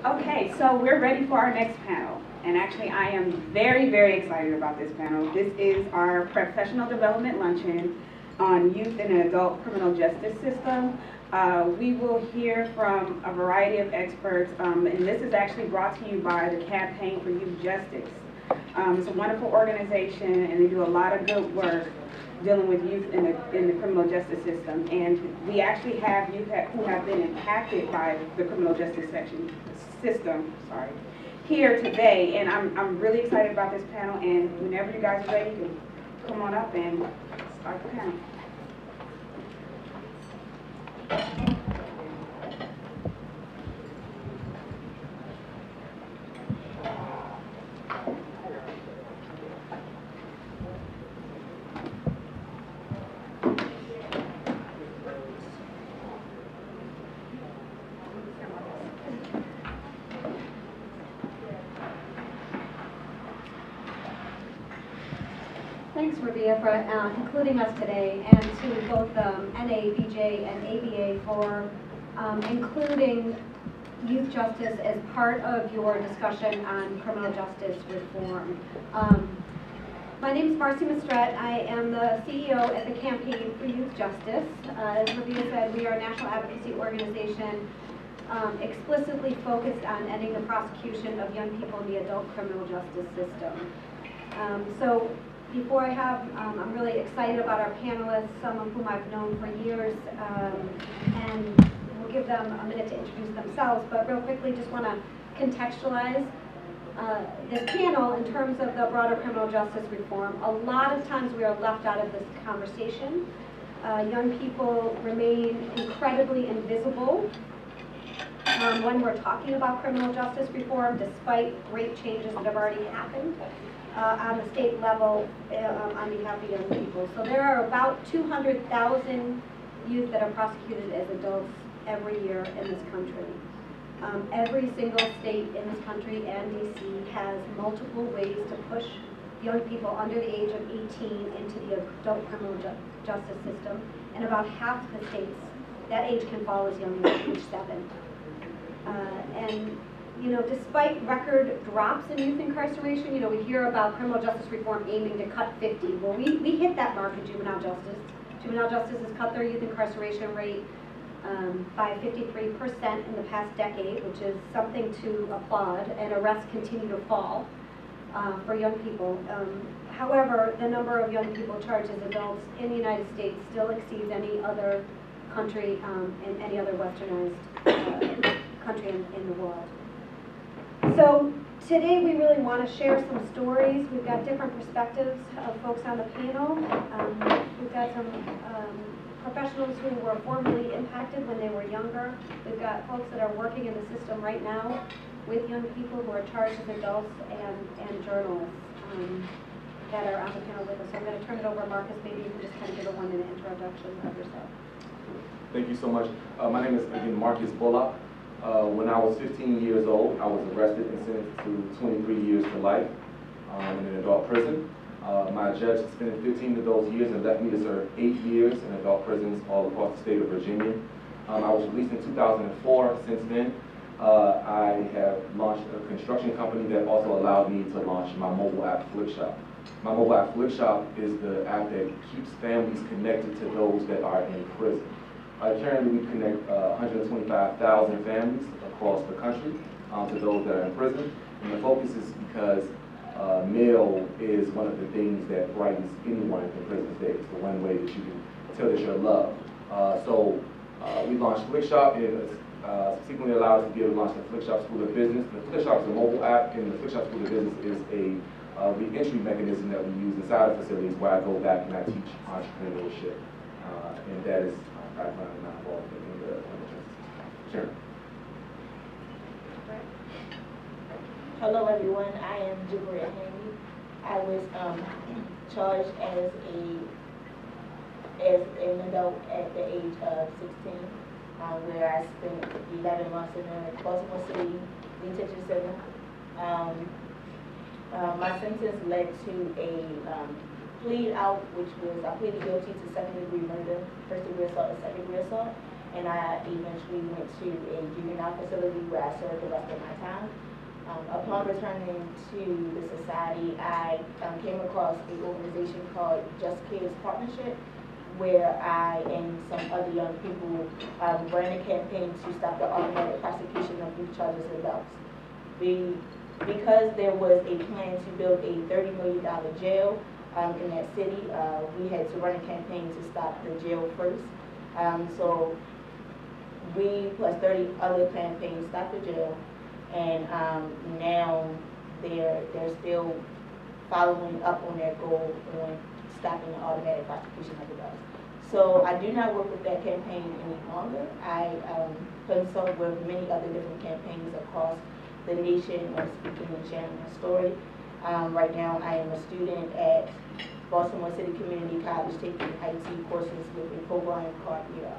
Okay, so we're ready for our next panel. And actually, I am very, very excited about this panel. This is our professional development luncheon on youth and adult criminal justice system. We will hear from a variety of experts, and this is actually brought to you by the Campaign for Youth Justice. It's a wonderful organization, and they do a lot of good work dealing with youth in the criminal justice system. And we actually have youth who have been impacted by the criminal justice system here today. And I'm really excited about this panel, and whenever you guys are ready, you can come on up and start the panel. Thanks, Rabia, for including us today, and to both NABJ and ABA for including youth justice as part of your discussion on criminal justice reform. My name is Marcy Mistret. I am the CEO at the Campaign for Youth Justice. As Rabia said, we are a national advocacy organization explicitly focused on ending the prosecution of young people in the adult criminal justice system. Before I'm really excited about our panelists, some of whom I've known for years, and we'll give them a minute to introduce themselves, but real quickly just want to contextualize this panel in terms of the broader criminal justice reform. A lot of times we are left out of this conversation. Young people remain incredibly invisible when we're talking about criminal justice reform, despite great changes that have already happened on the state level on behalf of young people. So there are about 200,000 youth that are prosecuted as adults every year in this country. Every single state in this country and DC has multiple ways to push young people under the age of 18 into the adult criminal justice system. And about half the states, that age can fall as young as age 7. And despite record drops in youth incarceration, we hear about criminal justice reform aiming to cut 50. Well, we hit that mark in juvenile justice. Juvenile justice has cut their youth incarceration rate by 53% in the past decade, which is something to applaud, and arrests continue to fall for young people. However, the number of young people charged as adults in the United States still exceeds any other country in any other westernized country in the world. So today we really want to share some stories. We've got different perspectives of folks on the panel. We've got some professionals who were formerly impacted when they were younger. We've got folks that are working in the system right now with young people who are charged as adults, and journalists that are on the panel with us. So I'm going to turn it over to Marcus. Maybe you can just kind of give a 1-minute introduction of yourself. Thank you so much. My name is, again, Marcus Bullock. When I was 15 years old, I was arrested and sentenced to 23 years to life in an adult prison. My judge suspended 15 of those years and left me to serve 8 years in adult prisons all across the state of Virginia. I was released in 2004. Since then, I have launched a construction company that also allowed me to launch my mobile app, Flickshop. My mobile app, Flickshop, is the app that keeps families connected to those that are in prison. Currently, we connect 125,000 families across the country to those that are in prison. And the focus is because mail is one of the things that brightens anyone in prison's day. It's the one way that you can tell that you're loved. So we launched Flickshop, and subsequently allowed us to be able to launch the Flickshop School of Business. The Flickshop is a mobile app, and the Flickshop School of Business is a re-entry mechanism that we use inside of facilities where I go back and I teach entrepreneurship. And that is background and not involved in the Sure. Hello everyone, I am Jubria Haney. I was charged as an adult at the age of 16, where I spent 11 months in the Baltimore City detention center. My sentence led to a plea out, which was I pleaded guilty to second-degree murder, first-degree assault, and second-degree assault. and I eventually went to a juvenile facility where I served the rest of my time. Upon returning to the society, I came across an organization called Just Kids Partnership, where I and some other young people ran a campaign to stop the automatic prosecution of youth charges adults. Because there was a plan to build a $30 million jail in that city, we had to run a campaign to stop the jail first. So we plus 30 other campaigns stopped the jail, and now they're still following up on their goal on stopping the automatic prosecution of adults. So I do not work with that campaign any longer. I consult with many other different campaigns across the nation on speaking and sharing my story. Right now I am a student at Baltimore City Community College taking IT courses with a program called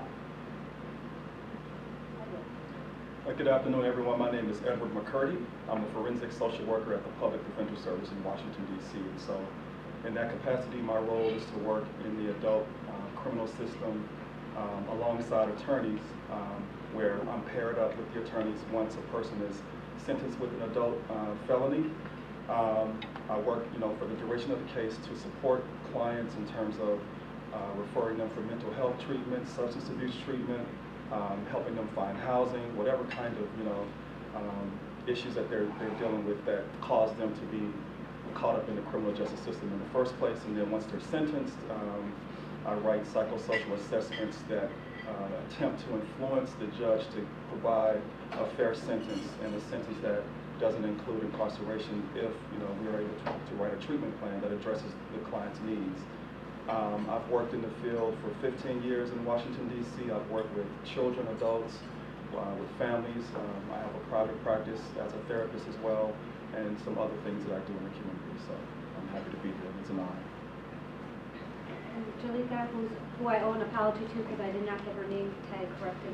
Good afternoon, everyone. My name is Edward McCurdy. I'm a forensic social worker at the Public Defender Service in Washington, D.C. So in that capacity, my role is to work in the adult criminal system alongside attorneys, where I'm paired up with the attorneys once a person is sentenced with an adult felony. I work, for the duration of the case to support clients in terms of referring them for mental health treatment, substance abuse treatment, helping them find housing, whatever kind of issues that they're dealing with that cause them to be caught up in the criminal justice system in the first place. And then once they're sentenced, I write psychosocial assessments that attempt to influence the judge to provide a fair sentence, and a sentence that doesn't include incarceration if we are able to write a treatment plan that addresses the client's needs. I've worked in the field for 15 years in Washington, D.C. I've worked with children, adults, with families. I have a private practice as a therapist as well, and some other things that I do in the community. So I'm happy to be here. It's an honor. And Jalika, who I owe an apology to because I did not get her name tag corrected.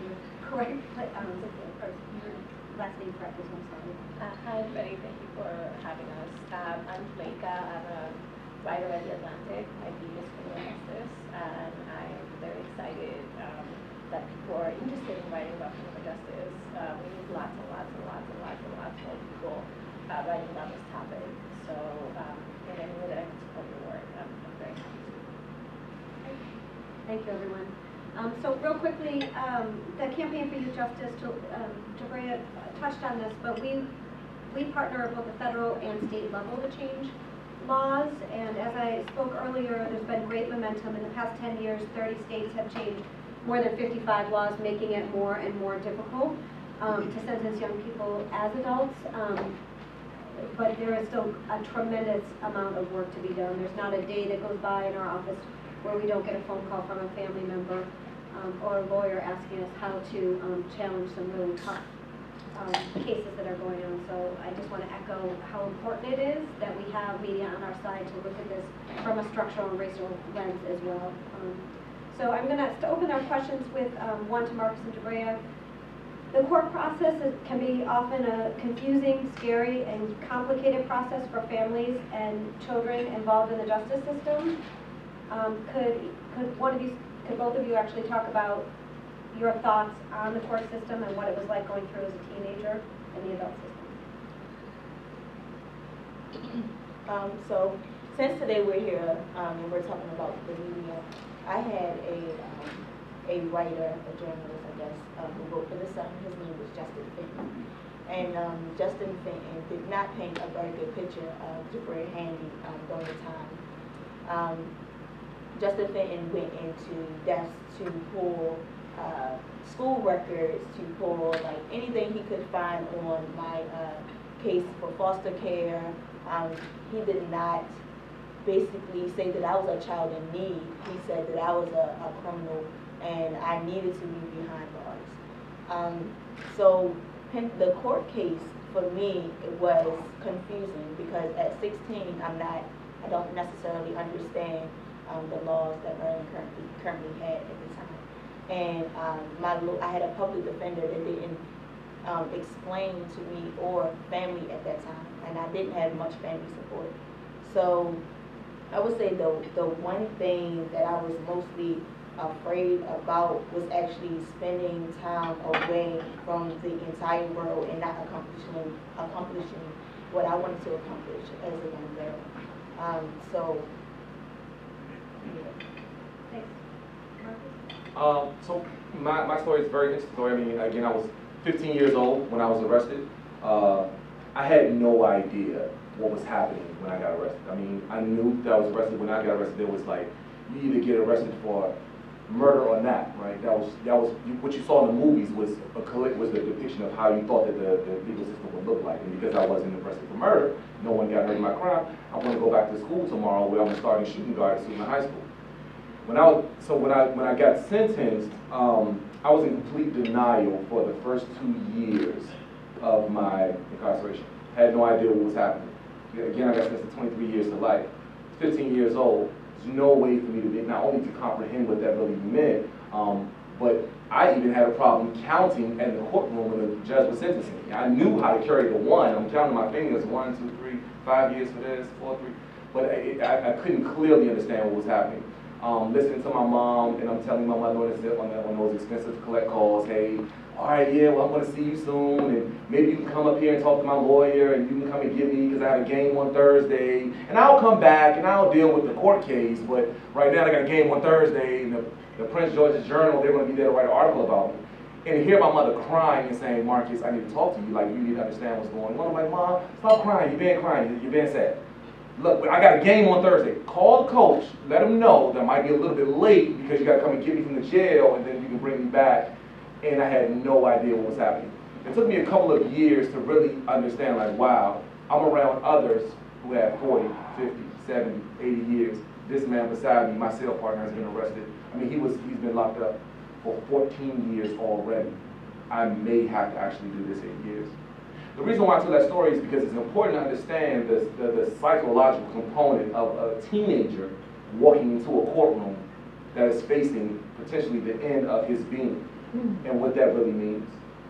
Last name correct as well, sorry. Hi everybody, thank you for having us. I'm Jalika. I'm a writer at The Atlantic. I do discrimination justice, and I'm very excited that people are interested in writing about criminal justice. We need lots and lots and lots and lots and lots more people writing about this topic. So in any way that I can support your work, I'm very happy to. Thank you, everyone. So real quickly, the Campaign for Youth Justice, Jabrea touched on this, but we partner at both the federal and state level to change laws, and as I spoke earlier, there's been great momentum. In the past 10 years, 30 states have changed more than 55 laws, making it more and more difficult to sentence young people as adults. But there is still a tremendous amount of work to be done. There's not a day that goes by in our office where we don't get a phone call from a family member or a lawyer asking us how to challenge some really tough cases that are going on. So I just want to echo how important it is that we have media on our side to look at this from a structural and racial lens as well. So I'm going to open our questions with one to Marcus and Jabrea. The court process can be often a confusing, scary, and complicated process for families and children involved in the justice system. Could both of you actually talk about your thoughts on the court system and what it was like going through as a teenager in the adult system? So since today we're here and we're talking about the media, I had a writer, a journalist, I guess, who wrote for The Sun. His name was Justin Fenton. And Justin Fenton did not paint a very good picture of Jabrea Handy during the time. Justin Fenton went into depth to pull school records, to pull like anything he could find on my case for foster care. He did not basically say that I was a child in need. He said that I was a criminal and I needed to be behind bars. So the court case for me, it was confusing because at 16 I don't necessarily understand the laws that Maryland currently had at the time. And I had a public defender that didn't explain to me or family at that time, and I didn't have much family support. So I would say the one thing that I was mostly afraid about was actually spending time away from the entire world and not accomplishing what I wanted to accomplish as a young girl. So, yeah. Thanks. So my story is a very interesting story. I mean, again, I was 15 years old when I was arrested. I had no idea what was happening when I got arrested. I mean, I knew that I was arrested. When I got arrested, it was like, you either get arrested for murder or not, right? That was what you saw in the movies was the depiction of how you thought that the legal system would look like. And because I wasn't arrested for murder, no one got hurt in my crime, I want to go back to school tomorrow where I'm starting shooting guard at Senior High School. When I got sentenced, I was in complete denial for the first 2 years of my incarceration. Had no idea what was happening. Again, I got sentenced to 23 years to life. 15 years old. There's no way for me to be, not only to comprehend what that really meant, but I even had a problem counting in the courtroom when the judge was sentencing me. I knew how to carry the one. I'm counting my fingers, 1, 2, 3, 5 years for this, 4, 3. But I couldn't clearly understand what was happening. Listening to my mom, and I'm telling my mother on those expensive collect calls, hey, all right, yeah, well, I'm going to see you soon, and maybe you can come up here and talk to my lawyer, and you can come and get me because I have a game on Thursday, and I'll come back and I'll deal with the court case, but right now I got a game on Thursday, and the Prince George's Journal, they're going to be there to write an article about me. And to hear my mother crying and saying, Marcus, I need to talk to you, like, you need to understand what's going on. I'm like, Mom, stop crying, you're being crying, you're being sad. Look, I got a game on Thursday. Call the coach, let him know that I might be a little bit late because you got to come and get me from the jail, and then you can bring me back. And I had no idea what was happening. It took me a couple of years to really understand, like, wow, I'm around others who have 40, 50, 70, 80 years. This man beside me, my cell partner, has been arrested. I mean, he's been locked up for 14 years already. I may have to actually do this 8 years. The reason why I tell that story is because it's important to understand the psychological component of a teenager walking into a courtroom that is facing potentially the end of his being. And what that really means.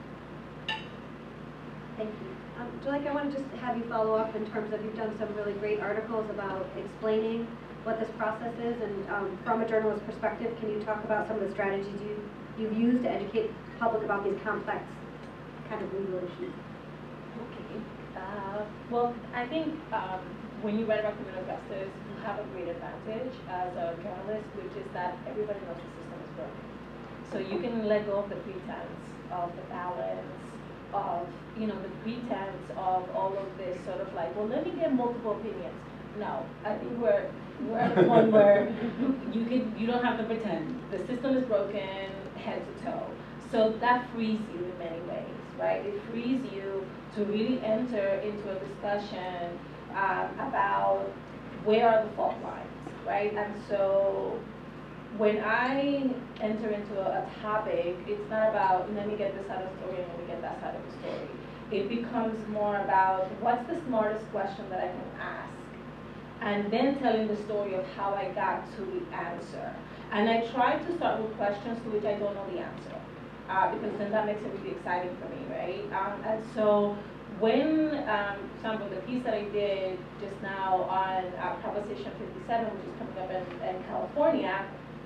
Thank you. Juleka, I want to just have you follow up in terms of, you've done some really great articles about explaining what this process is, and from a journalist perspective, can you talk about some of the strategies you've used to educate the public about these complex kind of legal issues? Okay. Well, I think when you write about criminal justice, you have a great advantage as a journalist, which is that everybody knows the system is broken. So you can let go of the pretense of the balance, of, the pretense of all of this sort of like, well, let me get multiple opinions. No, I think we're at a point where you don't have to pretend. The system is broken head to toe. So that frees you in many ways, right? It frees you to really enter into a discussion about where are the fault lines, right? And so when I enter into a topic, it's not about, let me get this side of the story and let me get that side of the story. It becomes more about, what's the smartest question that I can ask? And then telling the story of how I got to the answer. And I try to start with questions to which I don't know the answer, because then that makes it really exciting for me, right? And so when, for example, the piece that I did just now on Proposition 57, which is coming up in California,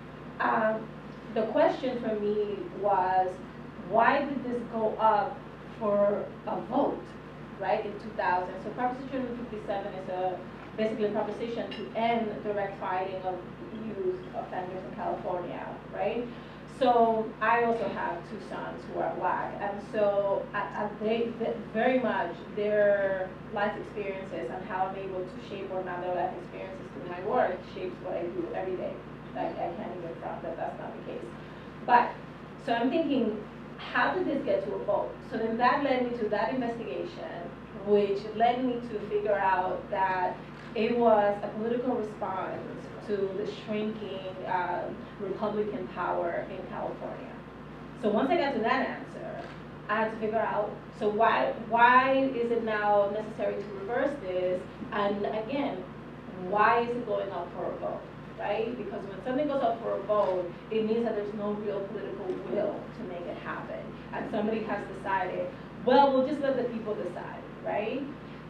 the question for me was, why did this go up for a vote, right, in 2000? So Proposition 57 is basically a proposition to end direct fighting of youth offenders in California, right? So I also have 2 sons who are Black, and so they very much their life experiences and how I'm able to shape or not their life experiences through my work shapes what I do every day. I can't even front that that's not the case. But, so I'm thinking, how did this get to a vote? So then that led me to that investigation, which led me to figure out that it was a political response to the shrinking Republican power in California. So once I got to that answer, I had to figure out, so why is it now necessary to reverse this? And again, why is it going up for a vote? Right? Because when something goes up for a vote, it means that there's no real political will to make it happen. And somebody has decided, well, we'll just let the people decide, right?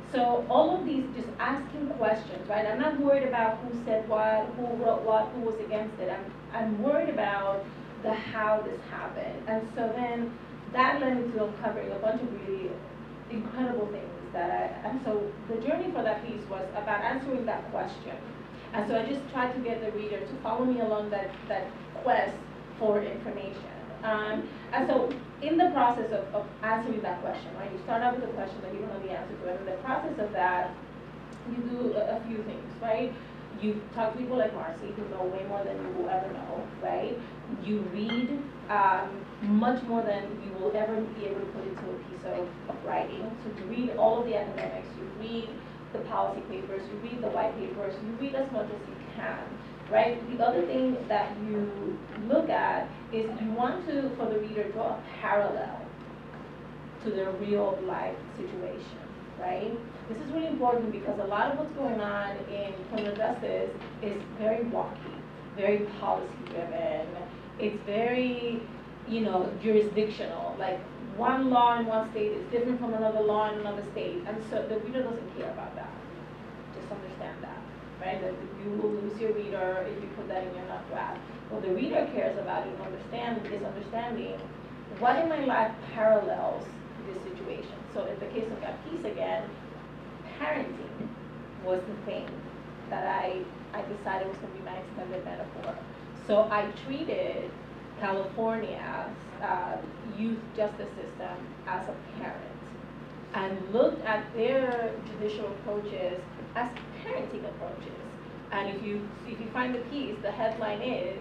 So all of these, just asking questions, right? I'm not worried about who said what, who wrote what, who was against it. I'm worried about the how this happened. And so then that led me to uncovering a bunch of really incredible things and so the journey for that piece was about answering that question. And so I just tried to get the reader to follow me along that quest for information. And so in the process of answering that question, right, you start out with a question that you don't know the answer to, and in the process of that, you do a few things, right? You talk to people like Marcy, who know way more than you will ever know, right? You read much more than you will ever be able to put into a piece of writing. So you read all of the academics, you read the policy papers, you read the white papers, you read as much as you can, right? The other thing that you look at is you want to, for the reader, draw a parallel to their real life situation, right? This is really important because a lot of what's going on in criminal justice is very wonky, very policy driven. It's very, jurisdictional. Like one law in one state is different from another law in another state. And so the reader doesn't care about that. Just understand that, right? That you will lose your reader if you put that in your nut draft. What the reader cares about is understanding what in my life parallels this situation. So in the case of that piece again, parenting was the thing that I decided was going to be my extended metaphor. So I treated California's youth justice system as a parent and looked at their judicial approaches as parenting approaches. And if you find the piece, the headline is,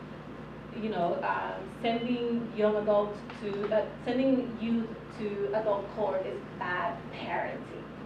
sending youth to adult court is bad parenting.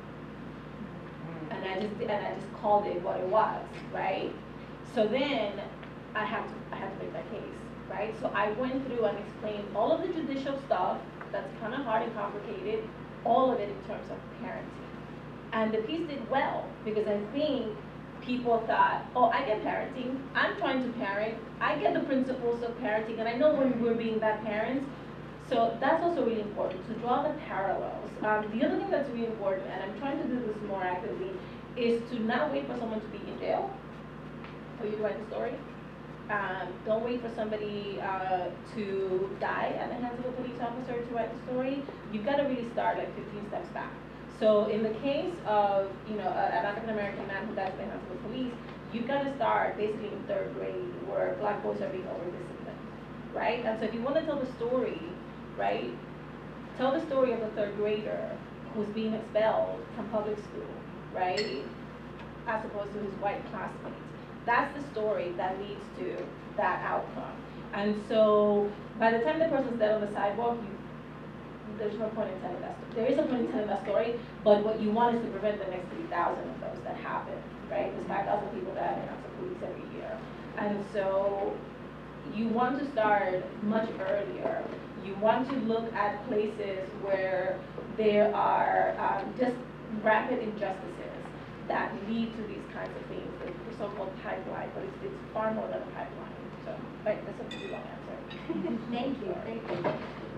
And I just called it what it was, right? So then I had to make that case, right? So I went through and explained all of the judicial stuff that's kind of hard and complicated, all of it in terms of parenting. And the piece did well because I think people thought, oh, I get parenting. I'm trying to parent. I get the principles of parenting, and I know when we're being bad parents. So that's also really important, to draw the parallels. The other thing that's really important, and I'm trying to do this more actively, is to not wait for someone to be in jail for you to write the story. Don't wait for somebody to die at the hands of a police officer to write the story. You've got to really start like 15 steps back. So in the case of an African-American man who dies at the hands of the police, you've got to start basically in 3rd grade where black boys are being over-disciplined, right? And so if you want to tell the story, right, tell the story of a 3rd grader who's being expelled from public school, right, as opposed to his white classmates. That's the story that leads to that outcome. And so by the time the person's dead on the sidewalk, there's no point in telling that story. There is a point in telling that story, but what you want is to prevent the next 3,000 of those that happen, right? There's 5,000 people die at the hands of police every year. And so you want to start much earlier. You want to look at places where there are just rapid injustices that lead to these kinds of things, the so-called pipeline, but it's far more than a pipeline. So, right, that's a pretty long answer. Thank you, thank you.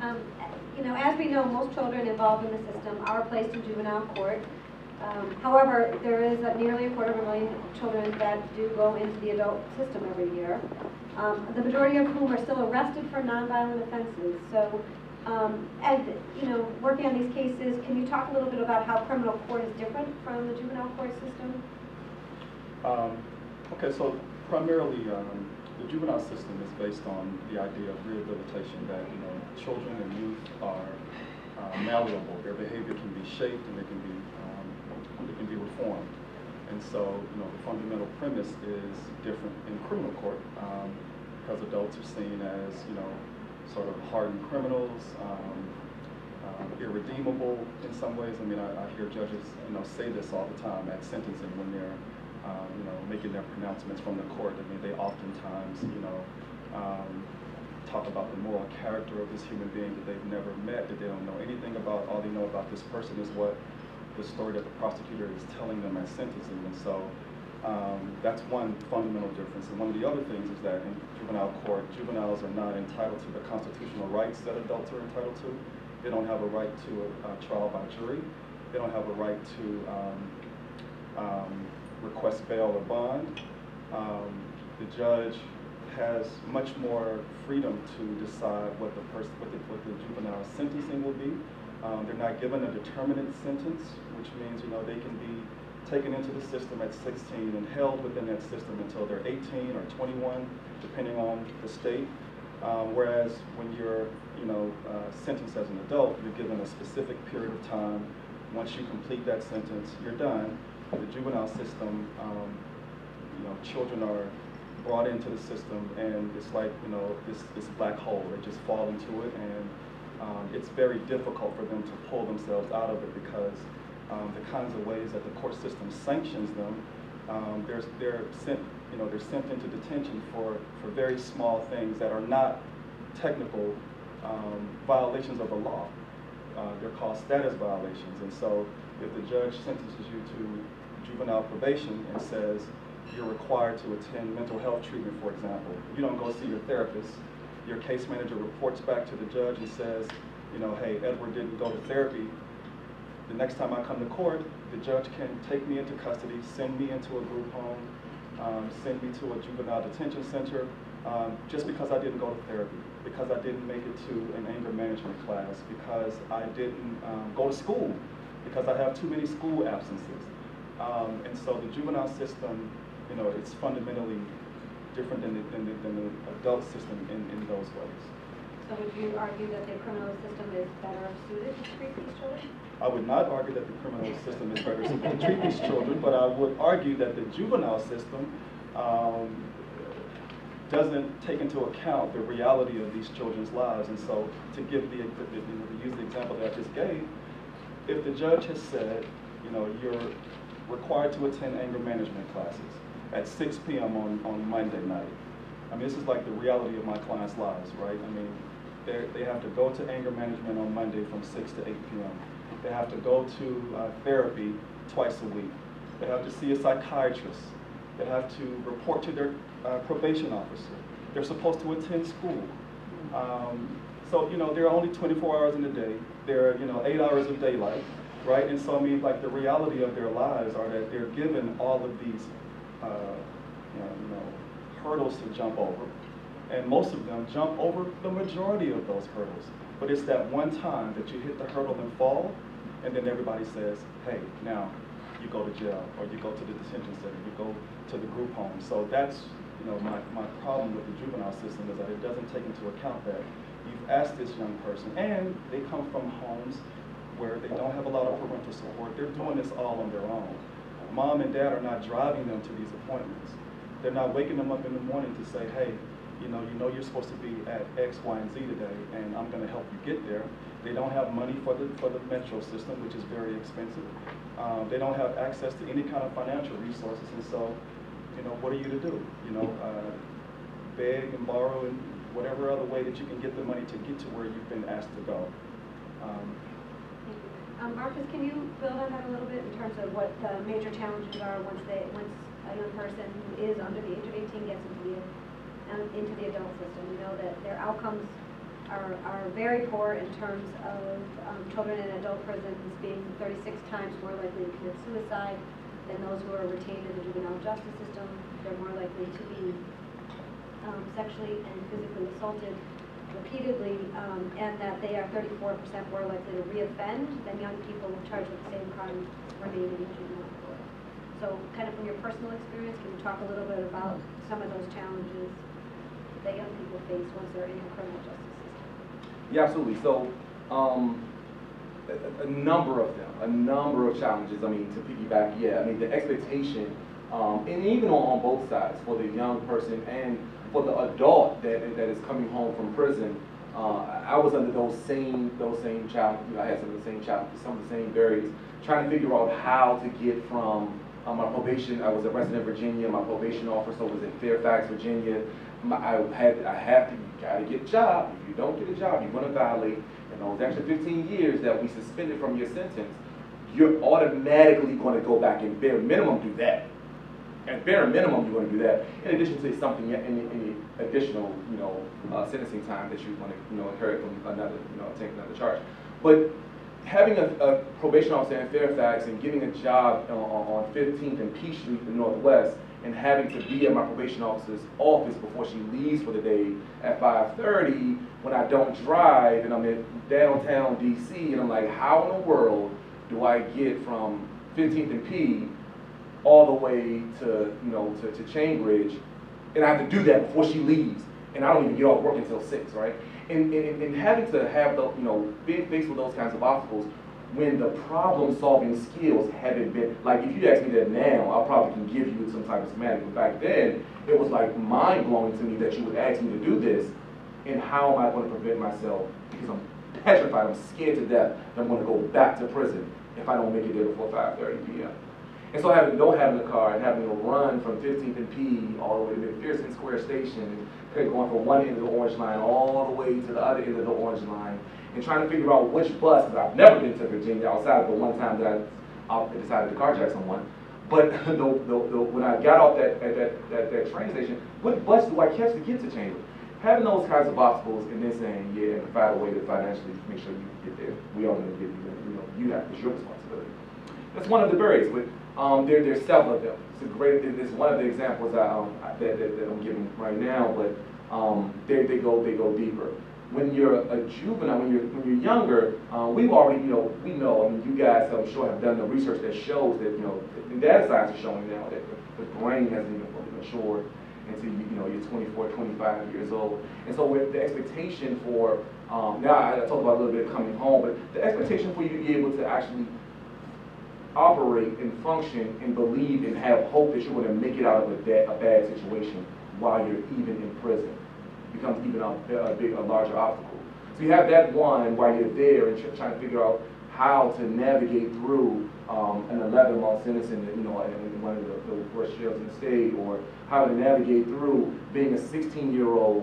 As we know, most children involved in the system are placed in juvenile court. However, there is nearly 250,000 children that do go into the adult system every year, the majority of whom are still arrested for nonviolent offenses. So, working on these cases, can you talk a little bit about how criminal court is different from the juvenile court system? Okay, so primarily the juvenile system is based on the idea of rehabilitation, that children and youth are malleable. Their behavior can be shaped and they can be reformed. And so the fundamental premise is different in criminal court because adults are seen as sort of hardened criminals, irredeemable in some ways. I mean, I hear judges say this all the time at sentencing when they're making their pronouncements from the court. I mean, they oftentimes talk about the moral character of this human being that they've never met, that they don't know anything about. All they know about this person is what the story that the prosecutor is telling them at sentencing. And so that's one fundamental difference. And one of the other things is that in juvenile court, juveniles are not entitled to the constitutional rights that adults are entitled to. They don't have a right to a trial by jury. They don't have a right to request bail or bond. The judge has much more freedom to decide what the juvenile sentencing will be. They're not given a determinate sentence, which means they can be taken into the system at 16 and held within that system until they're 18 or 21, depending on the state. Whereas when you're sentenced as an adult, you're given a specific period of time. Once you complete that sentence, you're done. The juvenile system, children are brought into the system, and it's like this black hole. They just fall into it, and it's very difficult for them to pull themselves out of it because the kinds of ways that the court system sanctions them, they're sent into detention for very small things that are not technical violations of the law. They're called status violations, and so if the judge sentences you to juvenile probation and says you're required to attend mental health treatment, for example, you don't go see your therapist, your case manager reports back to the judge and says, hey, Edward didn't go to therapy. The next time I come to court, the judge can take me into custody, send me into a group home, send me to a juvenile detention center, just because I didn't go to therapy, because I didn't make it to an anger management class, because I didn't go to school, because I have too many school absences. And so the juvenile system, it's fundamentally different than the adult system in those ways. So would you argue that the criminal system is better suited to treat these children? I would not argue that the criminal system is better suited to treat these children, but I would argue that the juvenile system doesn't take into account the reality of these children's lives. And so to give to use the example that I just gave, if the judge has said, you're required to attend anger management classes at 6 p.m. on Monday night. I mean, this is like the reality of my clients' lives, right? I mean, they have to go to anger management on Monday from 6 to 8 p.m. They have to go to therapy twice a week. They have to see a psychiatrist. They have to report to their probation officer. They're supposed to attend school. So, there are only 24 hours in a day. There are, 8 hours of daylight, right? And so, I mean, like the reality of their lives are that they're given all of these, hurdles to jump over. And most of them jump over the majority of those hurdles. But it's that one time that you hit the hurdle and fall, and then everybody says, hey, now you go to jail, or you go to the detention center, you go to the group home. So that's, my problem with the juvenile system is that it doesn't take into account that you've asked this young person, and they come from homes where they don't have a lot of parental support. They're doing this all on their own. Mom and dad are not driving them to these appointments. They're not waking them up in the morning to say, hey, you're supposed to be at X, Y, and Z today, and I'm going to help you get there. They don't have money for the metro system, which is very expensive. They don't have access to any kind of financial resources, and so, what are you to do? Beg and borrow and whatever other way that you can get the money to get to where you've been asked to go. Marcus, can you build on that a little bit in terms of what the major challenges are once a young person who is under the age of 18 gets into the adult system? We know that their outcomes are very poor in terms of children in adult prisons being 36 times more likely to commit suicide than those who are retained in the juvenile justice system. They're more likely to be sexually and physically assaulted repeatedly, and that they are 34% more likely to reoffend than young people charged with the same crime remaining in juvenile court. So kind of from your personal experience, can you talk a little bit about some of those challenges that young people face once they're in the criminal justice system? Yeah, absolutely. So a number of challenges. I mean, to piggyback, I mean, the expectation, and even on both sides, for the young person and for the adult that is coming home from prison, I was under those same challenges. I had some of the same challenges, some of the same barriers, trying to figure out how to get from my probation. I was arrested in Virginia. My probation officer was in Fairfax, Virginia. You gotta get a job. If you don't get a job, you're gonna violate. And those extra 15 years that we suspended from your sentence, you're automatically going to go back and bare minimum do that. At bare minimum, you're going to do that. In addition to something, any additional, sentencing time that you want to, incur from another, take another charge. But having a probation officer in Fairfax and getting a job on 15th and P Street in the Northwest, and having to be at my probation officer's office before she leaves for the day at 5:30 when I don't drive and I'm in downtown DC, and I'm like, how in the world do I get from 15th and P all the way to, to Chainbridge, and I have to do that before she leaves, and I don't even get off work until 6, right? And having to have the, being faced with those kinds of obstacles when the problem-solving skills haven't been, like if you ask me that now, I probably can give you some type of schematic, but back then, it was like mind-blowing to me that you would ask me to do this, and how am I going to prevent myself, because I'm petrified, I'm scared to death that I'm going to go back to prison if I don't make it there before 5:30 p.m. And so having a car and having to run from 15th and P all the way to McPherson Square Station, and going from one end of the Orange Line all the way to the other end of the Orange Line, and trying to figure out which bus, because I've never been to Virginia outside of the one time that I decided to carjack someone. But when I got off at that train station, what bus do I catch to get to Chambers? Having those kinds of obstacles and then saying, yeah, and provide a way to financially make sure you get there. We all going to give you, you have, it's your responsibility. That's one of the barriers, but there's several of them. It's one of the examples that I'm giving right now, but they go deeper. When you're a juvenile, when you're younger, we've already, we know, I mean, you guys, I'm sure, have done the research that shows that, and data science is showing now that the brain hasn't even fully matured until you're 24, 25 years old. And so with the expectation for, now I talked about a little bit of coming home, but the expectation for you to be able to actually operate and function and believe and have hope that you're going to make it out of a bad situation while you're even in prison becomes even a larger obstacle. So you have that one while you're there and trying to figure out how to navigate through an 11-month sentence in one of the worst jails in the state, or how to navigate through being a 16-year-old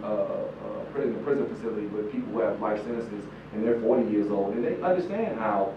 in a prison facility with people who have life sentences and they're 40 years old, and they understand how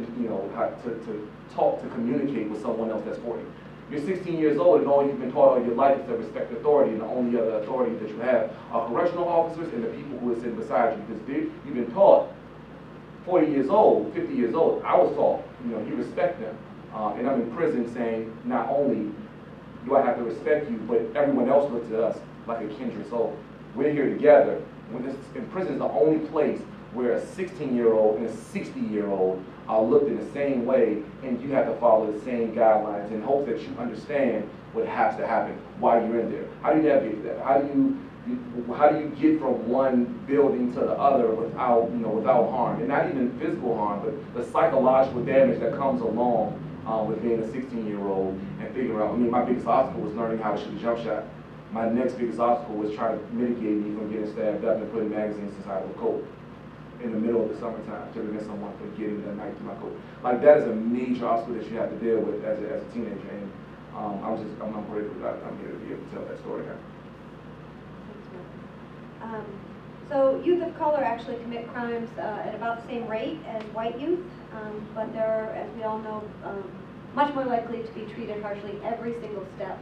to talk, to communicate with someone else that's 40. You're 16 years old and all you've been taught all your life is to respect authority, and the only other authority that you have are correctional officers and the people who are sitting beside you, because you've been taught 40 years old, 50 years old. I was taught, you respect them. And I'm in prison saying, not only do I have to respect you, but everyone else looks at us like a kindred soul. We're here together. And prison is the only place where a 16-year-old and a 60-year-old are looked in the same way, and you have to follow the same guidelines in hopes that you understand what has to happen while you're in there. How do you navigate that? How do you get from one building to the other without harm, and not even physical harm, but the psychological damage that comes along with being a 16-year-old and figuring out. My biggest obstacle was learning how to shoot a jump shot. My next biggest obstacle was trying to mitigate me from getting stabbed up and putting magazines inside of a coat in the middle of the summertime to prevent someone from getting the knife to my coat. Like, that is a major obstacle that you have to deal with as a teenager, and I'm grateful that I'm here to be able to tell that story now. So youth of color actually commit crimes at about the same rate as white youth, but they're, as we all know, much more likely to be treated harshly every single step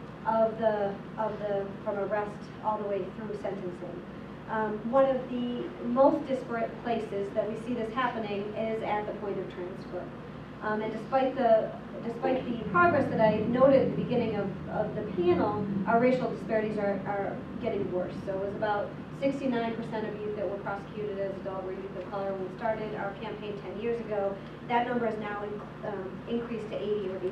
from arrest all the way through sentencing. One of the most disparate places that we see this happening is at the point of transfer. And despite the progress that I noted at the beginning of the panel, our racial disparities are getting worse. So it was about 69% of youth that were prosecuted as adult were youth of color when we started our campaign 10 years ago. That number has now increased to 80 or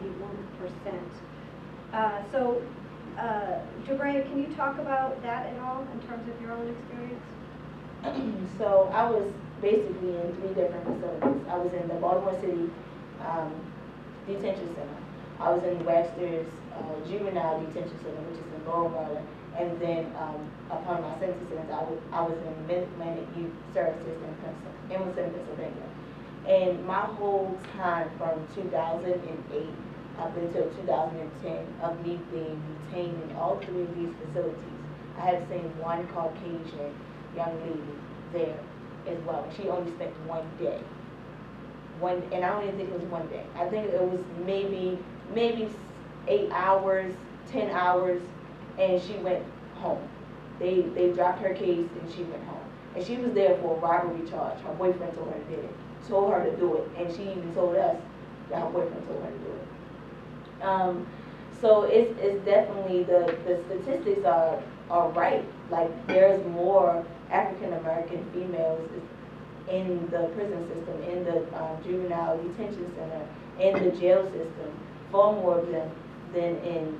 81%. So, Jabray, can you talk about that at all in terms of your own experience? So I was basically in 3 different facilities. I was in the Baltimore City Detention Center. I was in Webster's Juvenile Detention Center, which is in Laurel, Maryland. And then upon my sentencing, I was in Mid-Atlantic Youth Services in Emerson, Pennsylvania. And my whole time from 2008 up until 2010 of me being detained in all 3 of these facilities, I have seen one Caucasian young lady there as well. She only spent 1 day. And I don't even think it was 1 day. I think it was maybe 8 hours, 10 hours, and she went home. They dropped her case and she went home. And she was there for a robbery charge. Her boyfriend told her to do it. told her to do it, and she even told us that her boyfriend told her to do it. So it's definitely the statistics are right. Like there's more African American females in the prison system, in the juvenile detention center, in the jail system, far more of them than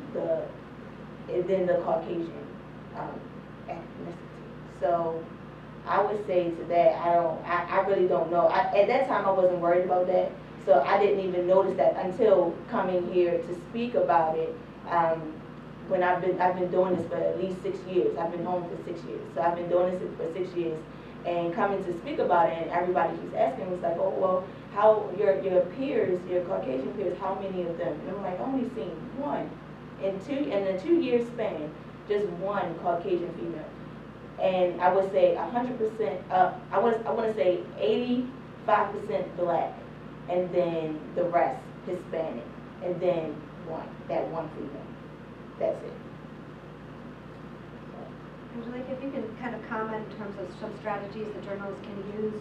the Caucasian ethnicity. So I would say to that, I really don't know. At that time I wasn't worried about that, so I didn't even notice that until coming here to speak about it. When I've been doing this for at least 6 years. I've been home for 6 years, so I've been doing this for 6 years. And coming to speak about it, and everybody keeps asking me, it's like, oh well, how your peers, your Caucasian peers, how many of them? And I'm like, I've only seen one in a 2-year span, just one Caucasian female. And I would say 100%. I want to say 85% black, and then the rest Hispanic, and then that one female. That's it. Angelique, if you can kind of comment in terms of some strategies that journalists can use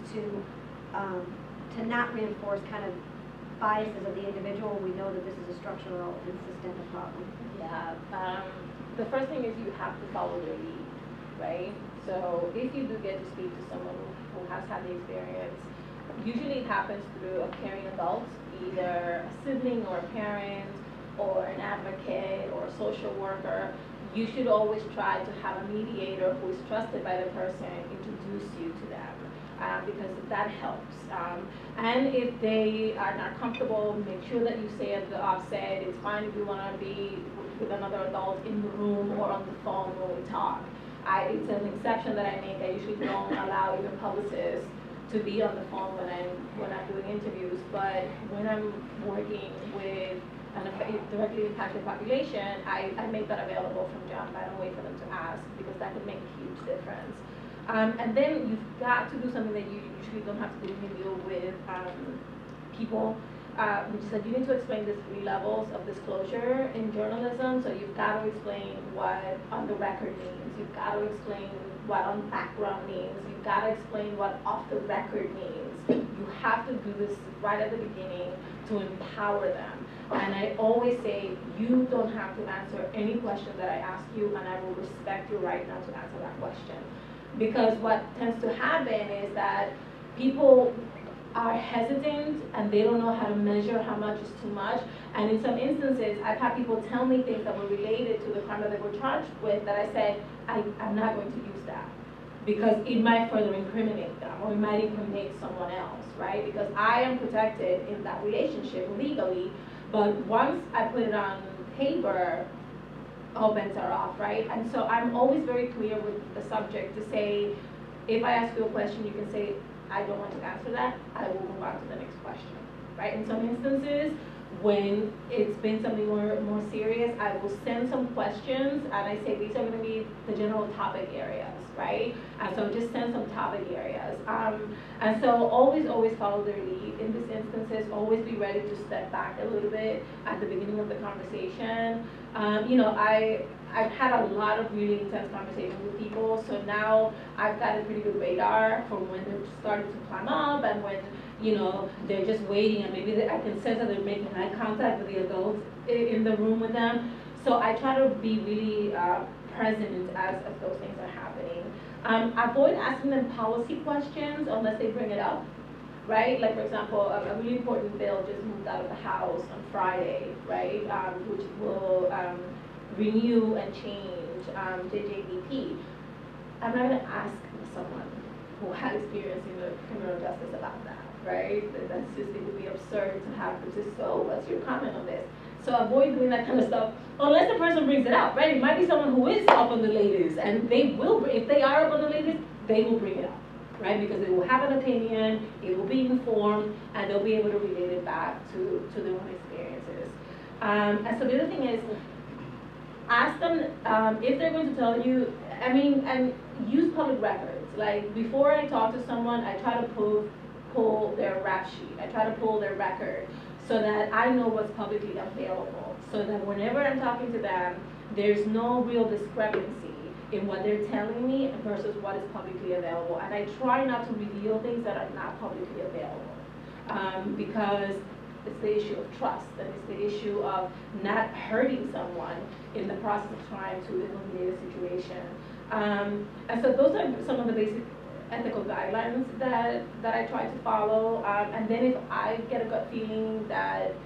to not reinforce kind of biases of the individual. We know that this is a structural and systemic problem. Yeah. The first thing is you have to follow their lead, right? So if you do get to speak to someone who has had the experience, usually it happens through a caring adult, either a sibling or a parent, or an advocate or a social worker. You should always try to have a mediator who is trusted by the person introduce you to them, because that helps. And if they are not comfortable, make sure that you say at the offset, it's fine if you want to be with another adult in the room or on the phone when we talk. It's an exception that I make. I usually don't allow even publicists to be on the phone when I'm doing interviews, but when I'm working with and directly impacted population, I make that available from jump. I don't wait for them to ask, because that could make a huge difference. And then you've got to do something that you usually don't have to do when you deal with people, which is that you need to explain the 3 levels of disclosure in journalism. So you've got to explain what on the record means. You've got to explain what on background means. You've got to explain what off the record means. You have to do this right at the beginning to empower them. And I always say, you don't have to answer any question that I ask you, and I will respect your right now to answer that question. Because what tends to happen is that people are hesitant and they don't know how to measure how much is too much. And in some instances, I've had people tell me things that were related to the crime that they were charged with that I said, I'm not going to use that, because it might further incriminate them, or it might incriminate someone else, right? Because I am protected in that relationship legally, but once I put it on paper, all bets are off, right? And so I'm always very clear with the subject to say, if I ask you a question, you can say, I don't want to answer that, I will move on to the next question, right? In some instances, when it's been something more serious, I will send some questions, and I say these are going to be the general topic areas, right? And so just send some topic areas. And so always follow their lead. In these instances, always be ready to step back a little bit at the beginning of the conversation. You know, I've had a lot of really intense conversations with people, so now I've got a pretty good radar for when they're starting to climb up and when, you know, they're just waiting, and maybe I can sense that they're making eye contact with the adults in the room with them. So I try to be really present as those things are happening. Avoid asking them policy questions unless they bring it up, right? Like, for example, a really important bill just moved out of the House on Friday, right, which will renew and change JJBP. I'm not going to ask someone who had experience in the criminal justice about that, right? That's just, it would be absurd to have to just, so what's your comment on this? So avoid doing that kind of stuff, unless the person brings it up, right? It might be someone who is up on the latest, and they will, if they are up on the latest, they will bring it up, right? Because they will have an opinion, it will be informed, and they'll be able to relate it back to their own experiences. And so the other thing is, ask them if they're going to tell you, I mean, and use public records. Like, before I talk to someone, I try to pull their rap sheet. I try to pull their record so that I know what's publicly available. So that whenever I'm talking to them, there's no real discrepancy in what they're telling me versus what is publicly available. And I try not to reveal things that are not publicly available. because it's the issue of trust, and it's the issue of not hurting someone in the process of trying to eliminate a situation. And so those are some of the basic ethical guidelines that I try to follow. And then if I get a gut feeling that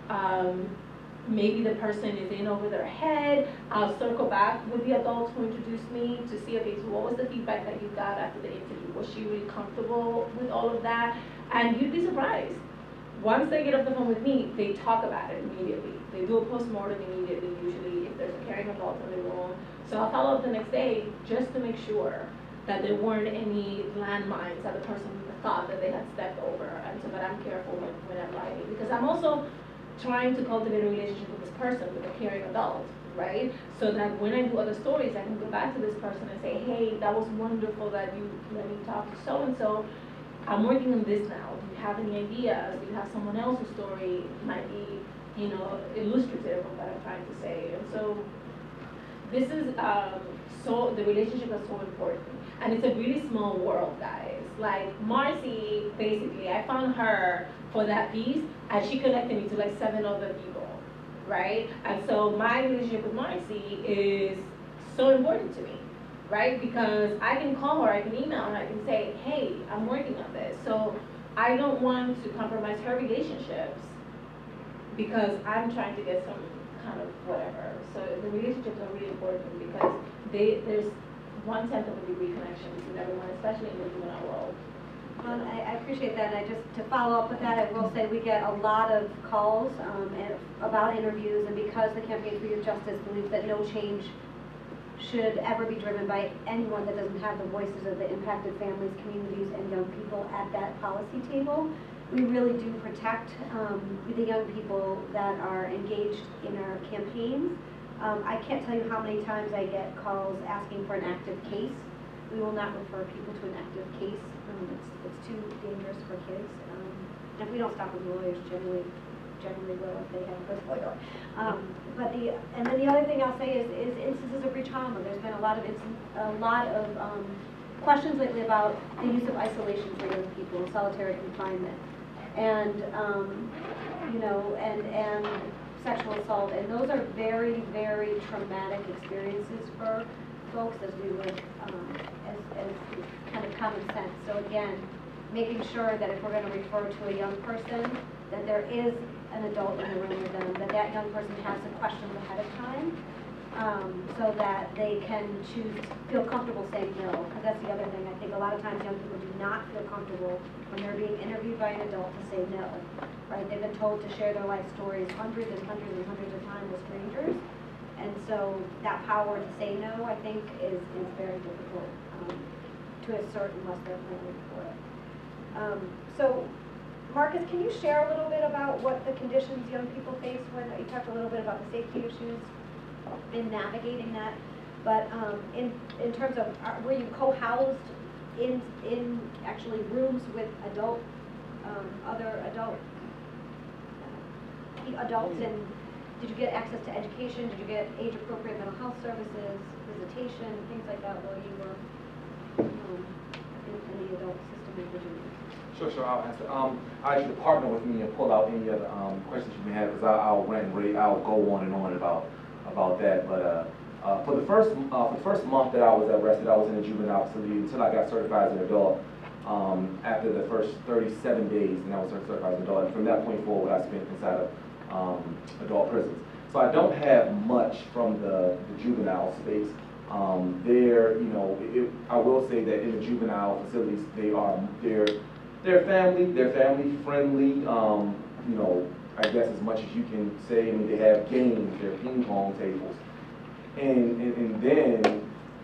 maybe the person is in over their head, I'll circle back with the adults who introduced me to see, okay, so what was the feedback that you got after the interview? Was she really comfortable with all of that? And you'd be surprised. Once they get off the phone with me, they talk about it immediately. They do a postmortem immediately, usually, if there's a caring adult in the room. So I'll follow up the next day just to make sure that there weren't any landmines that the person thought that they had stepped over, and so that I'm careful when I'm writing. Because I'm also trying to cultivate a relationship with this person, with a caring adult, right? So that when I do other stories, I can go back to this person and say, hey, that was wonderful that you let me talk to so-and-so. I'm working on this now. Do you have any ideas? Do you have someone else's story might be, you know, illustrative of what I'm trying to say? And so this is, so the relationship is so important. And it's a really small world, guys. Like Marcy, basically, I found her for that piece, and she connected me to like 7 other people, right? And so my relationship with Marcy is so important to me, right? Because I can call her, I can email her, I can say, hey, I'm working on this. So I don't want to compromise her relationships because I'm trying to get some kind of whatever. So the relationships are really important because there's 1/10 of a degree connection between everyone, especially in the juvenile world. I appreciate that, and I just, to follow up with that, I will say we get a lot of calls about interviews, and because the Campaign for Youth Justice believes that no change should ever be driven by anyone that doesn't have the voices of the impacted families, communities, and young people at that policy table, we really do protect the young people that are engaged in our campaigns. I can't tell you how many times I get calls asking for an active case. We will not refer people to an active case. It's too dangerous for kids. And if we don't stop with lawyers, generally will if they have a good lawyer. And then the other thing I'll say is instances of re-trauma. There's been a lot of questions lately about the use of isolation for young people, solitary confinement, and you know, and sexual assault, and those are very, very traumatic experiences for folks, as we would, as kind of common sense. So again, making sure that if we're going to refer to a young person, that there is an adult in the room with them, that young person has the questions ahead of time, so that they can feel comfortable saying no. Because that's the other thing. I think a lot of times young people do not feel comfortable when they're being interviewed by an adult to say no. Right? They've been told to share their life stories hundreds and hundreds and hundreds of times with strangers. And so that power to say no, I think, is very difficult to assert unless they're planning for it. So, Marcus, can you share a little bit about what the conditions young people face when you talked a little bit about the safety issues in navigating that? But in terms of, were you co-housed in actually rooms with other adults, and did you get access to education? Did you get age-appropriate mental health services, visitation, things like that while you were in the adult system in Virginia? Sure, I'll answer. I actually partner with me and pull out any other questions you may have, because I'll go on and on about that. But for the first month that I was arrested, I was in a juvenile facility until I got certified as an adult. After the first 37 days, and I was certified as an adult. And from that point forward, I spent inside of adult prisons. So I don't have much from the juvenile space. I will say that in the juvenile facilities, they're family friendly. I guess as much as you can say. I mean, they have games, they're ping pong tables, and then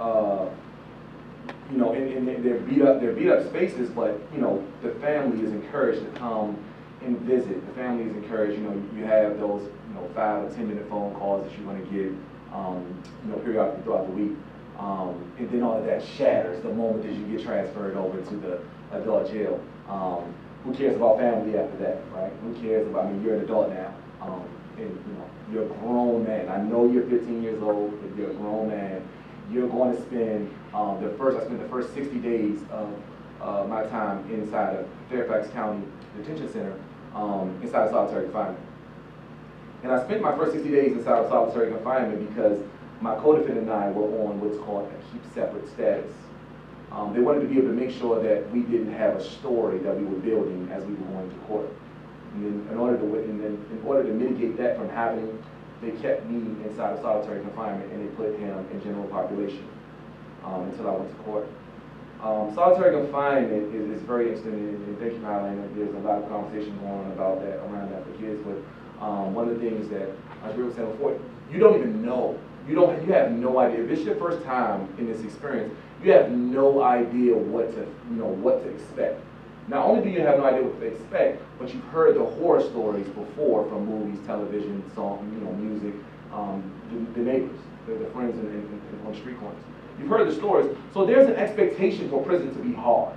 and they're beat up spaces, but the family is encouraged to come and visit. The family is encouraged. You have those 5 or 10 minute phone calls that you want to give periodically throughout the week, and then all of that shatters the moment that you get transferred over to the adult jail. Who cares about family after that, right? Who cares about? I mean, you're an adult now, and you're a grown man. I know you're 15 years old, but you're a grown man. You're going to spend I spent the first 60 days my time inside of Fairfax County Detention Center, inside of solitary confinement. And I spent my first 60 days inside of solitary confinement because my co-defendant and I were on what's called a keep separate status. They wanted to be able to make sure that we didn't have a story that we were building as we were going to court. And in order to mitigate that from happening, they kept me inside of solitary confinement and they put him in general population until I went to court. Solitary confinement is very interesting, and thank you for highlighting that. There's a lot of conversation going on about that around that for kids, but one of the things that, as we were saying before, you don't even know. You have no idea. If it's your first time in this experience, you have no idea what to expect. Not only do you have no idea what to expect, but you've heard the horror stories before from movies, television, song, music, the neighbors, the friends on street corners. You've heard the stories, so there's an expectation for prison to be hard.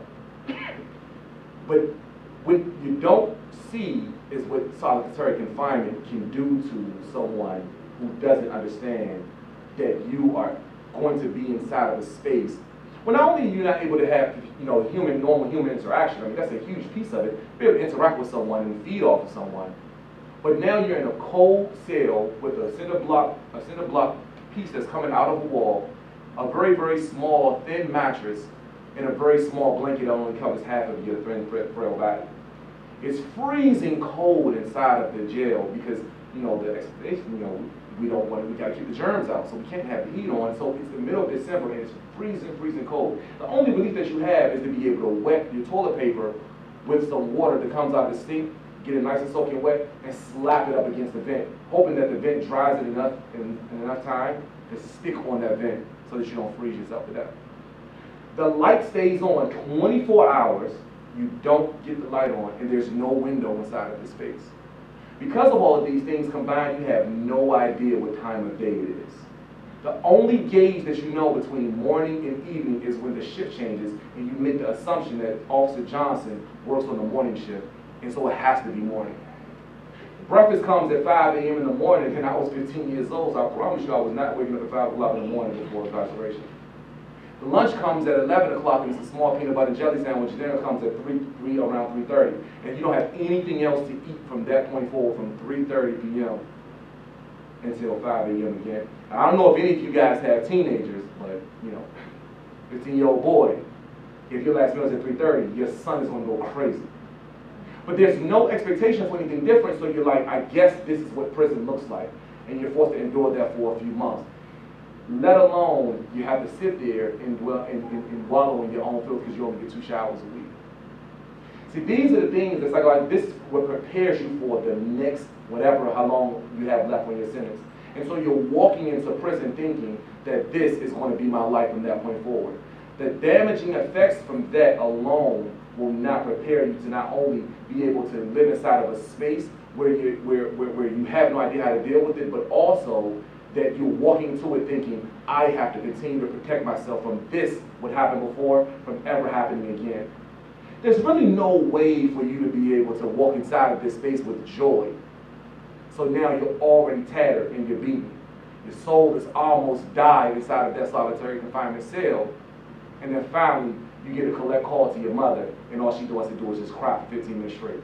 But what you don't see is what solitary confinement can do to someone who doesn't understand that you are going to be inside of a space. Well, not only are you not able to have normal human interaction, I mean that's a huge piece of it, be able to interact with someone and feed off of someone, but now you're in a cold cell with a cinder block piece that's coming out of a wall, a very, very small, thin mattress, and a very small blanket that only covers half of your frail body. It's freezing cold inside of the jail because the expectation, we gotta keep the germs out, so we can't have the heat on. So it's the middle of December and it's freezing cold. The only relief that you have is to be able to wet your toilet paper with some water that comes out of the sink, get it nice and soaking wet, and slap it up against the vent, hoping that the vent dries it enough in enough time to stick on that vent so that you don't freeze yourself to death. The light stays on 24 hours. You don't get the light on, and there's no window inside of the space. Because of all of these things combined, you have no idea what time of day it is. The only gauge that you know between morning and evening is when the shift changes, and you make the assumption that Officer Johnson works on the morning shift, and so it has to be morning. Breakfast comes at 5 a.m. in the morning, and I was 15 years old, so I promise you I was not waking up at 5 o'clock in the morning before incarceration. The lunch comes at 11 o'clock, and it's a small peanut butter and jelly sandwich. Dinner comes at around 3:30. And you don't have anything else to eat from that point forward, from 3:30 p.m. until 5 a.m. again. I don't know if any of you guys have teenagers, but 15-year-old boy, if your last meal is at 3:30, your son is going to go crazy. But there's no expectation for anything different, so you're like, I guess this is what prison looks like. And you're forced to endure that for a few months. Let alone you have to sit there and wallow in your own filth because you only get 2 showers a week. See, these are the things that's like this is what prepares you for the next whatever, how long you have left on your sentence. And so you're walking into prison thinking that this is going to be my life from that point forward. The damaging effects from that alone will not prepare you to not only be able to live inside of a space where you have no idea how to deal with it, but also that you're walking into it thinking, I have to continue to protect myself from this, what happened before, from ever happening again. There's really no way for you to be able to walk inside of this space with joy. So now you're already tattered and you're beaten. Your soul has almost died inside of that solitary confinement cell. And then finally, you get a collect call to your mother, and all she wants to do is just cry for 15 minutes straight.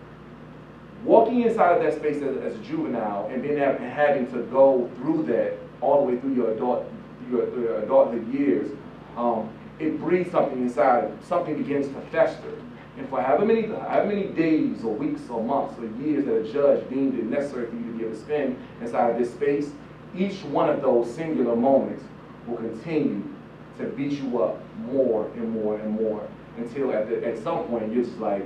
Walking inside of that space as a juvenile and then having to go through that all the way through your adulthood years, it breeds something inside. Something begins to fester, and for however many days or weeks or months or years that a judge deemed it necessary for you to be able to spend inside of this space, each one of those singular moments will continue to beat you up more and more and more until at some point you're just like,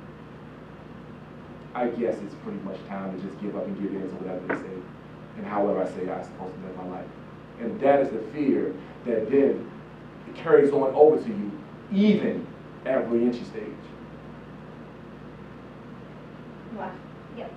I guess it's pretty much time to just give up and give in to whatever they say, and however I say I'm supposed to live my life. And that is the fear that then carries on over to you, even at reentry stage. Wow. Yep.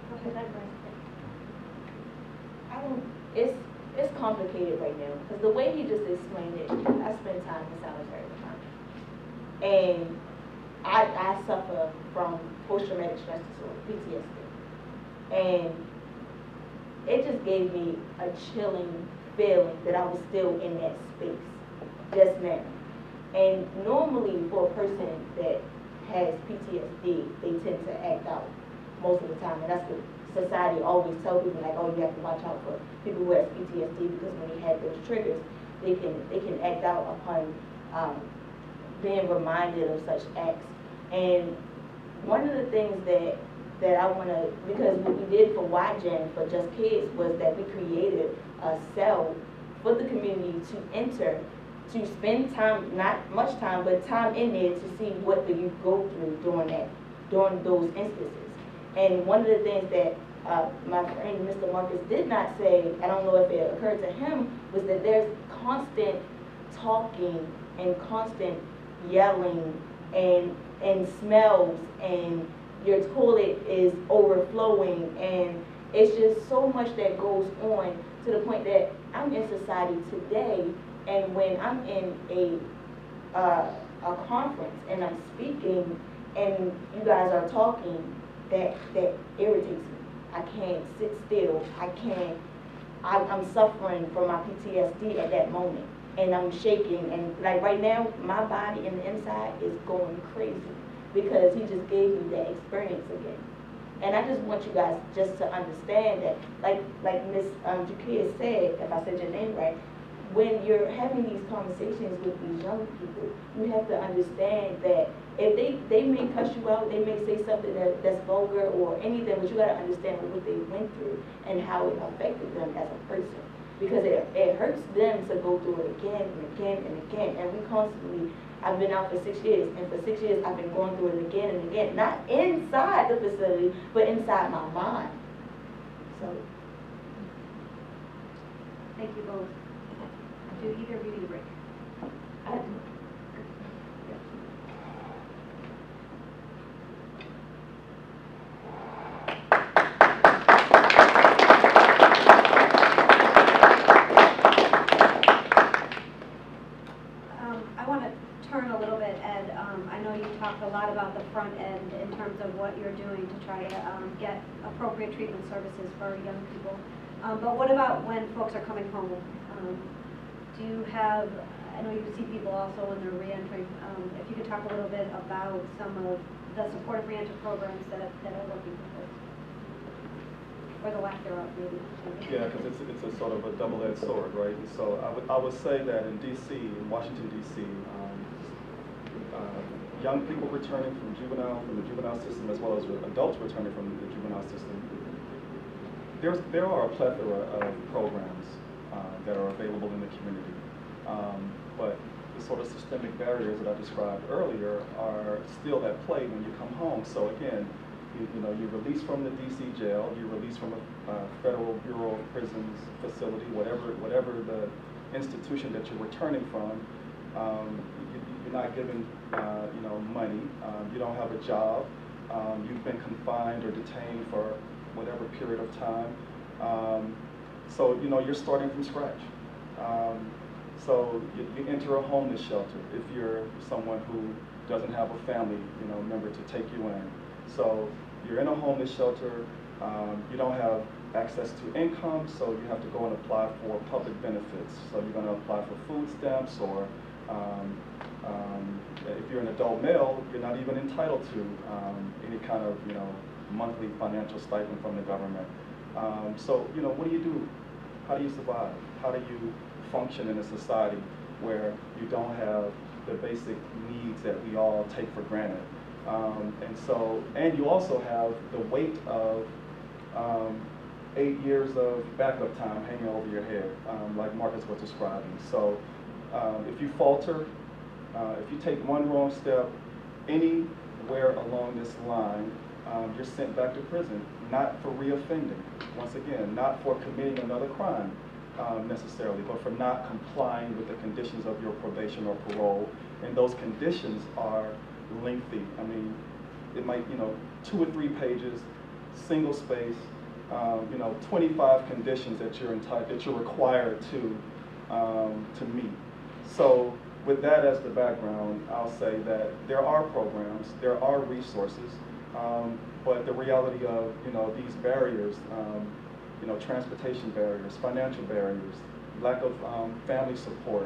It's complicated right now because the way you just explained it, I spend time in solitary confinement, and I suffer from post-traumatic stress disorder, PTSD, and it just gave me a chilling feeling that I was still in that space just now. And normally for a person that has PTSD, they tend to act out most of the time. And that's what society always tells people, like, oh, you have to watch out for people who have PTSD, because when they have those triggers, they can act out upon being reminded of such acts. And one of the things that I want to, because what we did for YGen, for Just Kids, was that we created a cell for the community to enter, to spend time, not much time, but time in there to see what the youth go through during those instances. And one of the things that my friend Mr. Marcus did not say, I don't know if it occurred to him, was that there's constant talking and constant yelling and smells, and your toilet is overflowing, and it's just so much that goes on, to the point that I'm in society today, and when I'm in a conference and I'm speaking and you guys are talking, that irritates me. I can't sit still. I'm suffering from my PTSD at that moment, and I'm shaking, and like right now, my body and the inside is going crazy, because he just gave me that experience again. And I just want you guys just to understand that, like Ms. Jakia said, if I said your name right, when you're having these conversations with these young people, you have to understand that if they may cuss you out, they may say something that's vulgar or anything, but you got to understand what they went through and how it affected them as a person. Because it hurts them to go through it again and again and again. And we constantly, I've been out for 6 years, and for 6 years I've been going through it again and again. Not inside the facility, but inside my mind. So. Thank you both. Do either of you need a break? I do. I want to turn a little bit, Ed. I know you talked a lot about the front end in terms of what you're doing to try to get appropriate treatment services for young people. But what about when folks are coming home? Do you have, I know you see people also when they're reentering, if you could talk a little bit about some of the supportive reentry programs that are working for folks, or the lack thereof, maybe. Yeah, because it's a sort of a double-edged sword, right? And so I would say that in D.C., in Washington, D.C., young people returning from the juvenile system, as well as adults returning from the juvenile system, there are a plethora of programs that are available in the community. But the sort of systemic barriers that I described earlier are still at play when you come home. So again, you're released from the DC jail, you're released from a Federal Bureau of Prisons facility, whatever the institution that you're returning from. You're not given money, you don't have a job, you've been confined or detained for whatever period of time. So you're starting from scratch. So you enter a homeless shelter if you're someone who doesn't have a family member to take you in. So you're in a homeless shelter, you don't have access to income, so you have to go and apply for public benefits. So you're going to apply for food stamps, or if you're an adult male, you're not even entitled to any kind of monthly financial stipend from the government. So what do? How do you survive? How do you function in a society where you don't have the basic needs that we all take for granted? And you also have the weight of 8 years of backup time hanging over your head, like Marcus was describing. So if you falter, if you take one wrong step anywhere along this line, you're sent back to prison, not for reoffending. Once again, not for committing another crime necessarily, but for not complying with the conditions of your probation or parole. And those conditions are lengthy. I mean, it might, 2 or 3 pages, single space, 25 conditions that you're required to meet. So with that as the background, I'll say that there are programs, there are resources, but the reality of these barriers, transportation barriers, financial barriers, lack of family support,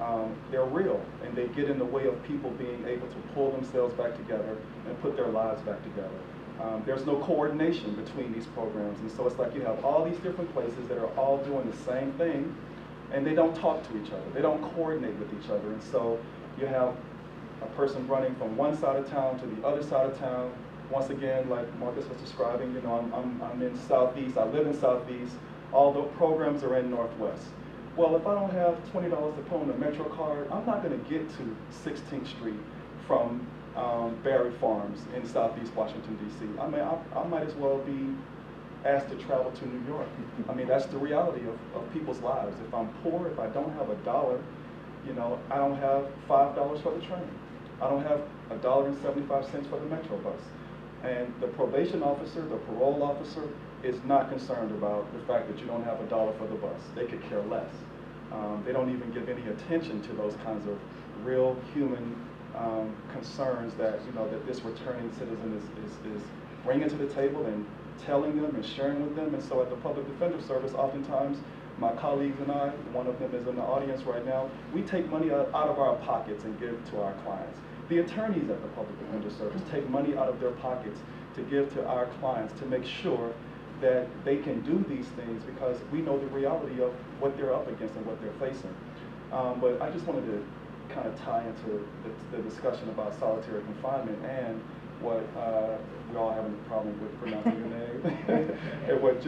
they're real, and they get in the way of people being able to pull themselves back together and put their lives back together. There's no coordination between these programs, and so it's like you have all these different places that are all doing the same thing, and they don't talk to each other. They don't coordinate with each other, and so you have a person running from one side of town to the other side of town. Once again, like Marcus was describing, you know, I'm in Southeast, I live in Southeast, all the programs are in Northwest. Well, if I don't have $20 to put on a Metro card, I'm not going to get to 16th Street from Barry Farms in Southeast Washington, D.C. I mean, I might as well be asked to travel to New York. I mean, that's the reality of people's lives. If I'm poor, if I don't have $1, you know, I don't have $5 for the train. I don't have $1.75 for the Metro bus. And the probation officer, the parole officer, is not concerned about the fact that you don't have $1 for the bus. They could care less. They don't even give any attention to those kinds of real human concerns that, you know, that this returning citizen is bringing to the table and telling them and sharing with them. And so at the Public Defender Service, oftentimes my colleagues and I, one of them is in the audience right now, we take money out of our pockets and give to our clients. The attorneys at the Public Defender Service take money out of their pockets to give to our clients to make sure that they can do these things, because we know the reality of what they're up against and what they're facing. But I just wanted to kind of tie into the discussion about solitary confinement and what we all having a problem with pronouncing your name, and what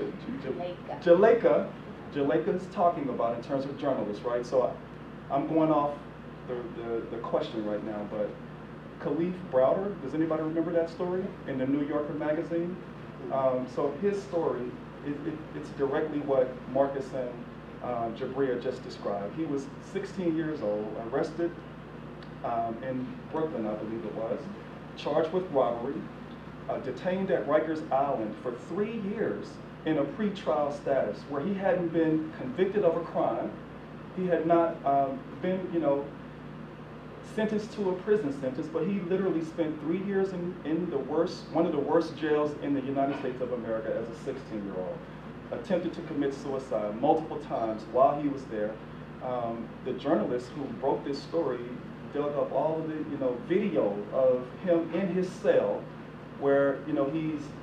Jaleka is talking about in terms of journalists, right? So I'm going off the question right now, but Khalif Browder, does anybody remember that story in the New Yorker magazine? So his story, it's directly what Marcus and Jabria just described. He was 16 years old, arrested in Brooklyn, I believe it was, charged with robbery, detained at Rikers Island for 3 years in a pretrial status where he hadn't been convicted of a crime. He had not been, you know, sentenced to a prison sentence, but he literally spent 3 years in the one of the worst jails in the United States of America as a 16-year-old. Attempted to commit suicide multiple times while he was there. The journalist who broke this story dug up all of the, you know, video of him in his cell, where, you know,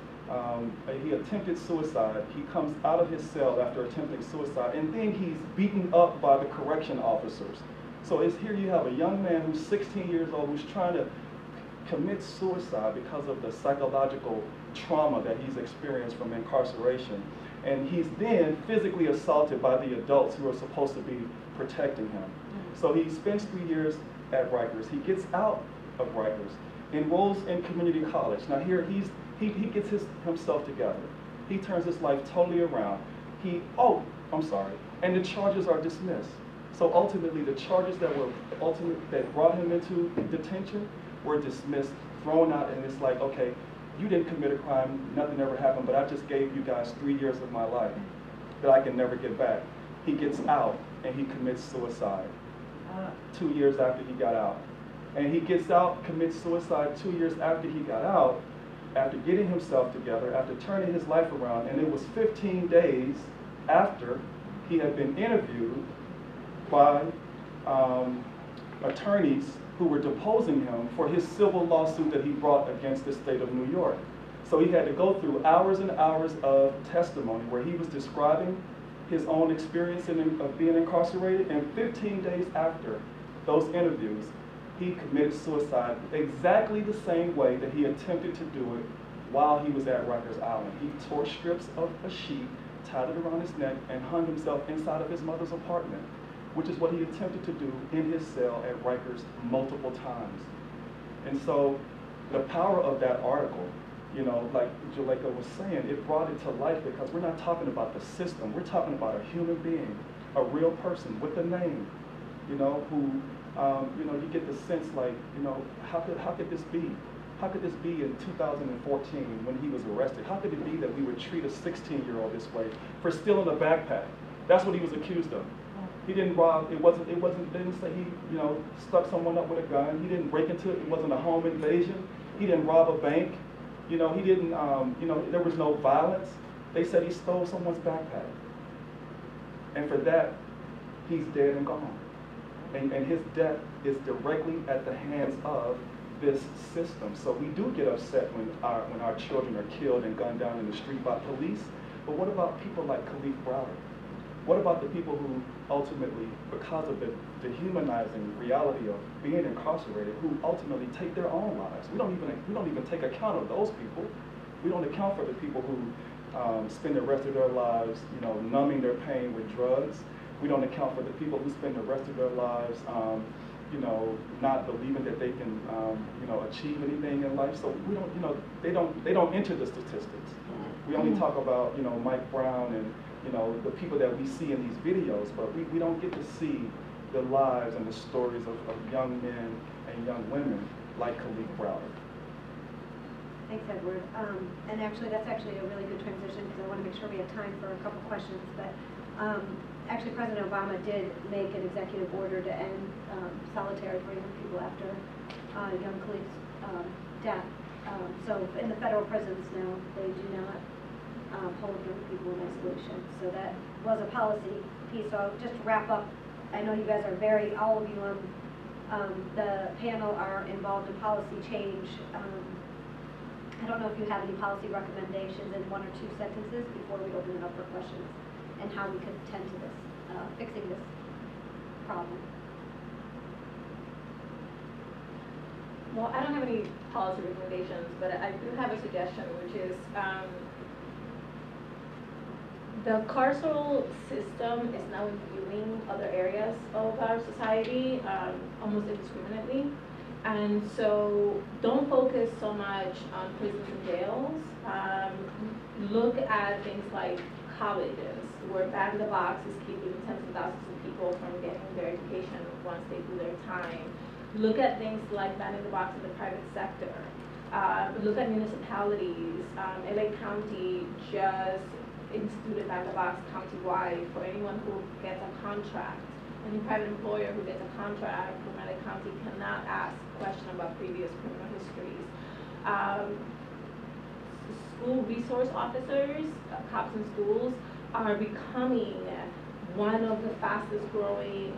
he attempted suicide. He comes out of his cell after attempting suicide, and then he's beaten up by the correction officers. So it's here you have a young man who's 16 years old who's trying to commit suicide because of the psychological trauma that he's experienced from incarceration. And he's then physically assaulted by the adults who are supposed to be protecting him. So he spends 3 years at Rikers. He gets out of Rikers, enrolls in community college. Now here he gets himself together. He turns his life totally around. And the charges are dismissed. So ultimately, the charges that brought him into detention were dismissed, thrown out, and it's like, okay, you didn't commit a crime, nothing ever happened, but I just gave you guys 3 years of my life that I can never get back. He gets out and he commits suicide 2 years after he got out. And he gets out, commits suicide 2 years after he got out, after getting himself together, after turning his life around, and it was 15 days after he had been interviewed by attorneys who were deposing him for his civil lawsuit that he brought against the state of New York. So he had to go through hours and hours of testimony where he was describing his own experience of being incarcerated, and 15 days after those interviews, he committed suicide exactly the same way that he attempted to do it while he was at Rikers Island. He tore strips of a sheet, tied it around his neck, and hung himself inside of his mother's apartment, which is what he attempted to do in his cell at Rikers multiple times. And so the power of that article, you know, like Jaleka was saying, it brought it to life because we're not talking about the system. We're talking about a human being, a real person with a name, you know, who, you know, you get the sense like, you know, how could this be? How could this be in 2014 when he was arrested? How could it be that we would treat a 16-year-old this way for stealing a backpack? That's what he was accused of. He didn't rob, they didn't say he, you know, stuck someone up with a gun. He didn't break into it. It wasn't a home invasion. He didn't rob a bank. You know, he didn't, you know, there was no violence. They said he stole someone's backpack. And for that, he's dead and gone. And his death is directly at the hands of this system. So we do get upset when our children are killed and gunned down in the street by police. But what about people like Khalif Browder? What about the people who ultimately, because of the dehumanizing reality of being incarcerated, who ultimately take their own lives? We don't even take account of those people. We don't account for the people who spend the rest of their lives, numbing their pain with drugs. We don't account for the people who spend the rest of their lives, not believing that they can, achieve anything in life. So we don't, they don't enter the statistics. We only talk about, Mike Brown and, the people that we see in these videos, but we don't get to see the lives and the stories of young men and young women like Khalif Browder. Thanks, Edward. And actually, that's actually a really good transition because I want to make sure we have time for a couple questions. But actually, President Obama did make an executive order to end solitary for young people after young Khalif's death. So in the federal prisons now, they do not hold young people in isolation. So that was a policy piece. So just to wrap up, I know you guys are all of you on the panel are involved in policy change. I don't know if you have any policy recommendations in 1 or 2 sentences before we open it up for questions and how we could tend to this, fixing this problem. Well, I don't have any policy recommendations, but I do have a suggestion, which is the carceral system is now imbuing other areas of our society almost indiscriminately. And so don't focus so much on prisons and jails. Look at things like colleges, where Ban the Box is keeping tens of thousands of people from getting their education once they do their time. Look at things like Ban the Box in the private sector. Look at municipalities. LA County just instituted Ban the Box countywide for anyone who gets a contract. Any private employer who gets a contract from LA County cannot ask a question about previous criminal histories. School resource officers, cops in schools, are becoming one of the fastest growing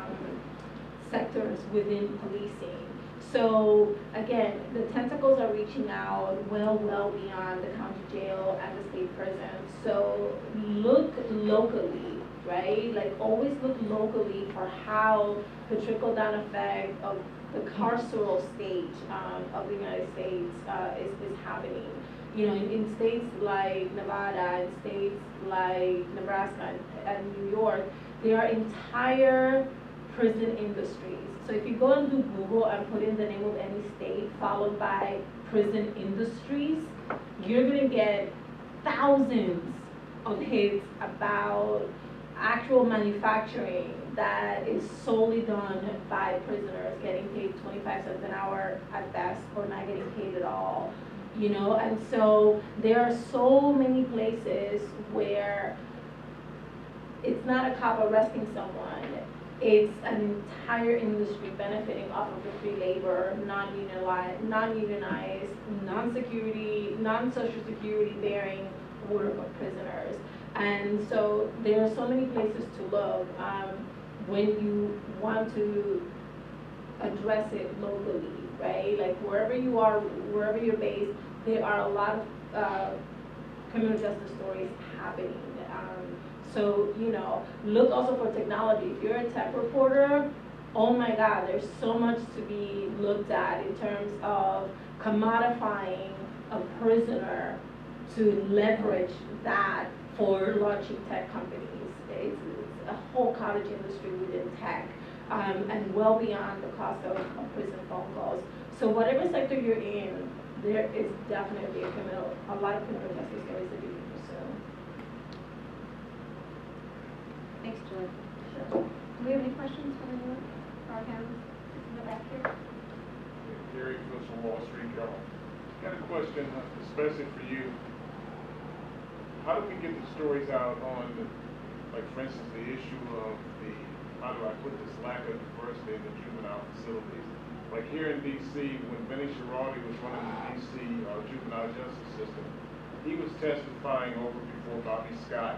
sectors within policing. So again, the tentacles are reaching out well beyond the county jail and the state prison. So look locally, right? Like always look locally for how the trickle-down effect of the carceral state of the United States is happening. In states like Nevada, in states like Nebraska and New York, there are entire prison industries. So if you go and do Google and put in the name of any state followed by prison industries, you're gonna get thousands of hits about actual manufacturing that is solely done by prisoners getting paid 25 cents an hour at best or not getting paid at all. And so there are so many places where it's not a cop arresting someone, it's an entire industry benefiting off of the free labor, non-unionized, non-security, non-social security bearing work of prisoners. And so there are so many places to look when you want to address it locally, right? Like wherever you are, wherever you're based, there are a lot of criminal justice stories happening. So, look also for technology. If you're a tech reporter, oh my God, there's so much to be looked at in terms of commodifying a prisoner to leverage that for launching tech companies. It's a whole cottage industry within tech, and well beyond the cost of prison phone calls. So whatever sector you're in, there is definitely a lot of criminal justice stories that you can pursue. Thanks, Joy. Sure. Do we have any questions from anyone? Our panelists in the back here? Gary Phillips from Wall Street Journal. Got a question, especially for you. How do we get the stories out on, like for instance, the issue of how do I put this, lack of diversity in the juvenile facilities? Like here in D.C., when Benny Girardi was running the D.C. Juvenile justice system, he was testifying over before Bobby Scott.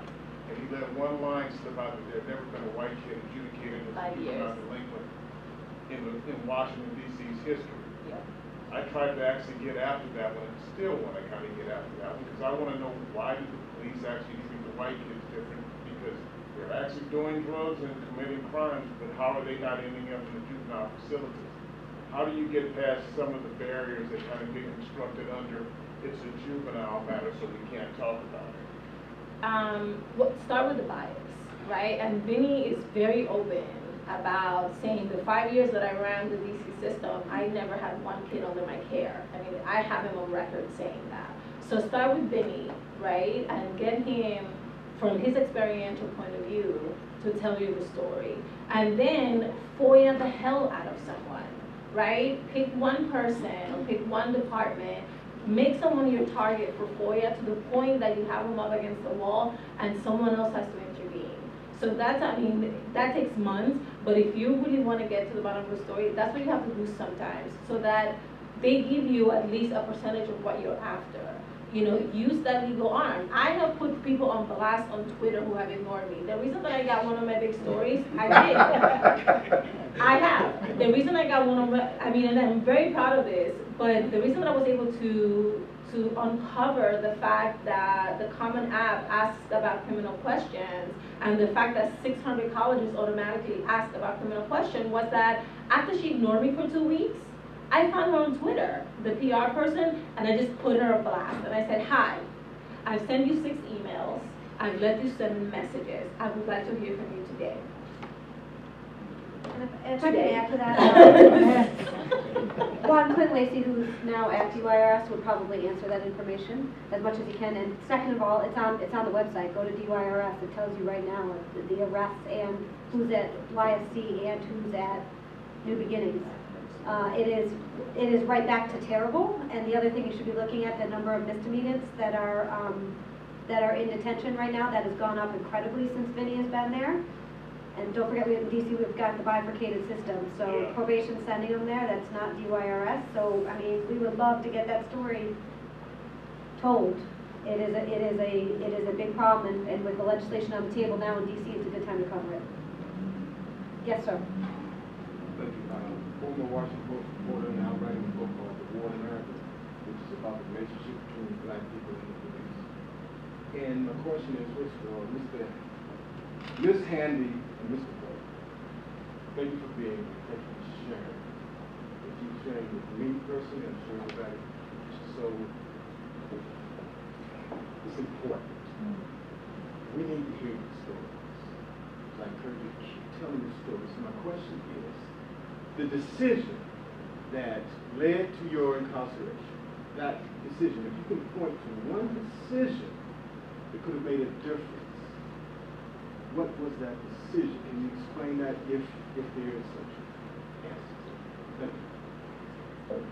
and he let one line slip out that there had never been a white kid adjudicated as a 5 years. juvenile delinquent in Washington, D.C.'s history. Yeah. I tried to actually get after that one, and still want to kind of get after that one, because I want to know, why do the police actually treat the white kids different? Because they're actually doing drugs and committing crimes, but how are they not ending up in the juvenile facilities? How do you get past some of the barriers that kind of get constructed under, it's a juvenile matter, so we can't talk about it? Well, start with the bias, right? And Vinny is very open about saying the 5 years that I ran the DC system, I never had one kid under my care. I mean, I have him on record saying that. So start with Vinny, right? And get him, from his experiential point of view, to tell you the story. And then FOIA the hell out of someone, right? Pick one person or pick one department, make someone your target for FOIA to the point that you have them up against the wall and someone else has to intervene. So that's, I mean, that takes months, but if you really want to get to the bottom of the story, that's what you have to do sometimes, so that they give you at least a percentage of what you're after. You know, use that legal arm. I have put people on blast on Twitter who have ignored me. The reason that I got one of my big stories, I did. I have. The reason I got one of my, I mean, and I'm very proud of this, but the reason that I was able to uncover the fact that the Common App asks about criminal questions, and the fact that 600 colleges automatically ask about criminal questions, was that after she ignored me for 2 weeks, I found her on Twitter, the PR person, and I just put her on blast. And I said, hi, I've sent you 6 emails. I've let you send messages. I would like to hear from you today. And if I can add to that, one, Clint Lacey, who's now at DYRS, would probably answer that information as much as he can. And second of all, it's on the website. Go to DYRS. It tells you right now the arrests and who's at YSC and who's at New Beginnings. It is right back to terrible. And the other thing you should be looking at, the number of misdemeanants that are in detention right now. That has gone up incredibly since Vinny has been there. And don't forget, we have in DC, we've got the bifurcated system. So probation sending them there, that's not DYRS. So, I mean, we would love to get that story told. It is a big problem, and with the legislation on the table now in DC, it's a good time to cover it. Yes, sir. Thank you. Former Washington Post reporter, now writing a book called The War in America, which is about the relationship between black people and the police. And my question is, first of all, Ms. Handy and Mr. Poe, thank you for being here. Thank you for sharing. If you sharing with me personally, I'm sharing with that. So it's important. We need to hear these stories. So I encourage you to keep telling the stories. So my question is, the decision that led to your incarceration, that decision, if you can point to one decision that could have made a difference, what was that decision? Can you explain that if there is such an answer? Thank you.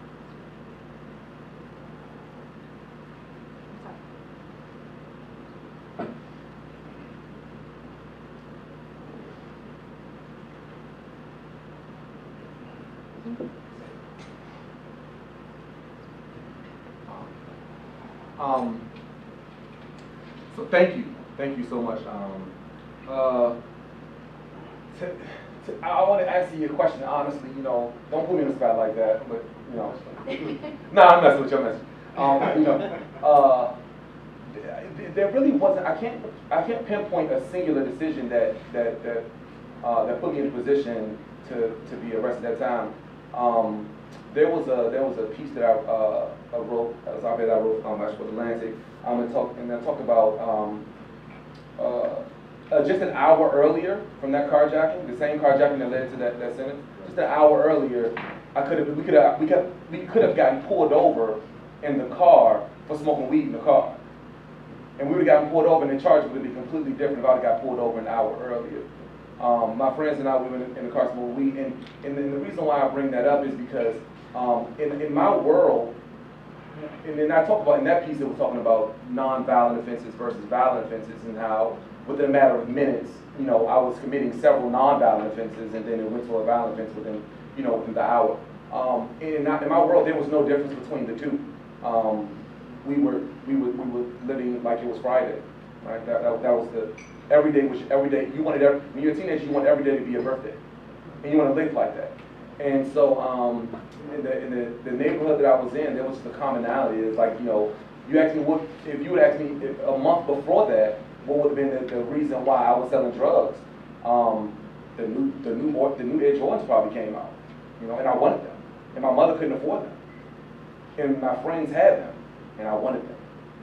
So thank you so much. I want to ask you a question honestly. You know, don't put me in the spot like that. But you know, no, I'm messing with your message. You know, there really wasn't. I can't pinpoint a singular decision that put me in a position to be arrested at that time. There was a piece that I wrote, as I wrote for the Atlantic. I talk about just an hour earlier from that carjacking, the same carjacking that led to that sentence. Just an hour earlier, we could have gotten pulled over in the car for smoking weed in the car, and we would have gotten pulled over, and the charge would have been completely different if I would have got pulled over an hour earlier. My friends and I, we were in the car smoking weed, and the reason why I bring that up is because in my world, and then I talk about in that piece, it was talking about non-violent offenses versus violent offenses, and how within a matter of minutes, you know, I was committing several non-violent offenses, and then it went to a violent offense within the hour. In my world, there was no difference between the two. We were living like it was Friday. right? That was the every day, you wanted, when you're a teenager, you want every day to be your birthday. And you want to live like that. And so in the neighborhood that I was in, there was just a commonality. It's like, you know, you asked me what, if you would ask me if a month before that, what would have been the reason why I was selling drugs, the new Air Jordans probably came out, you know, and I wanted them. And my mother couldn't afford them. And my friends had them, and I wanted them.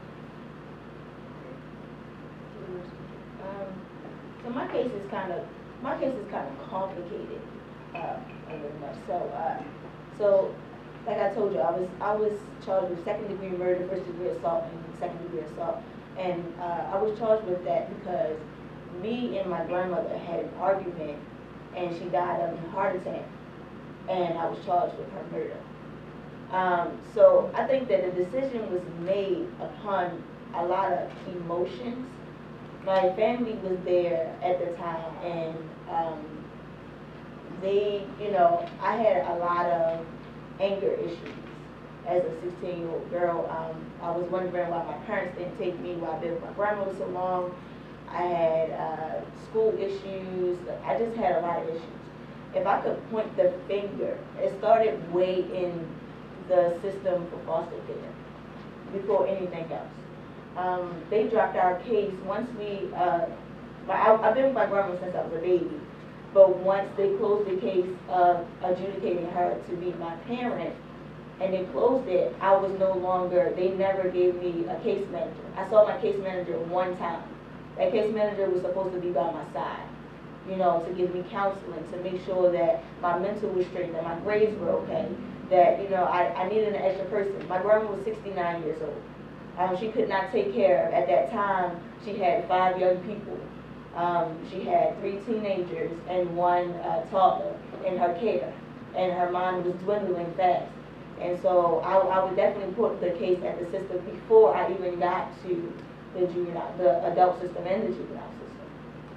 So my case is kind of complicated, a little much. So like I told you, I was charged with second-degree murder, first-degree assault, and second-degree assault. And I was charged with that because me and my grandmother had an argument, and she died of a heart attack, and I was charged with her murder. So I think that the decision was made upon a lot of emotions. My family was there at the time, and you know, I had a lot of anger issues as a 16-year-old girl. I was wondering why my parents didn't take me, why I've been with my grandmother so long. I had school issues. I just had a lot of issues. If I could point the finger, it started way in the system for foster care before anything else. They dropped our case once we, I've been with my grandma since I was a baby, but once they closed the case of adjudicating her to be my parent, and they closed it, I was no longer, they never gave me a case manager. I saw my case manager one time. That case manager was supposed to be by my side, you know, to give me counseling, to make sure that my mental was straight, that my grades were okay, that, you know, I needed an extra person. My grandma was 69 years old. She could not take care of, at that time, she had 5 young people. She had 3 teenagers and 1 toddler in her care, and her mind was dwindling fast. And so I would definitely put the case at the system before I even got to the adult system and the juvenile system.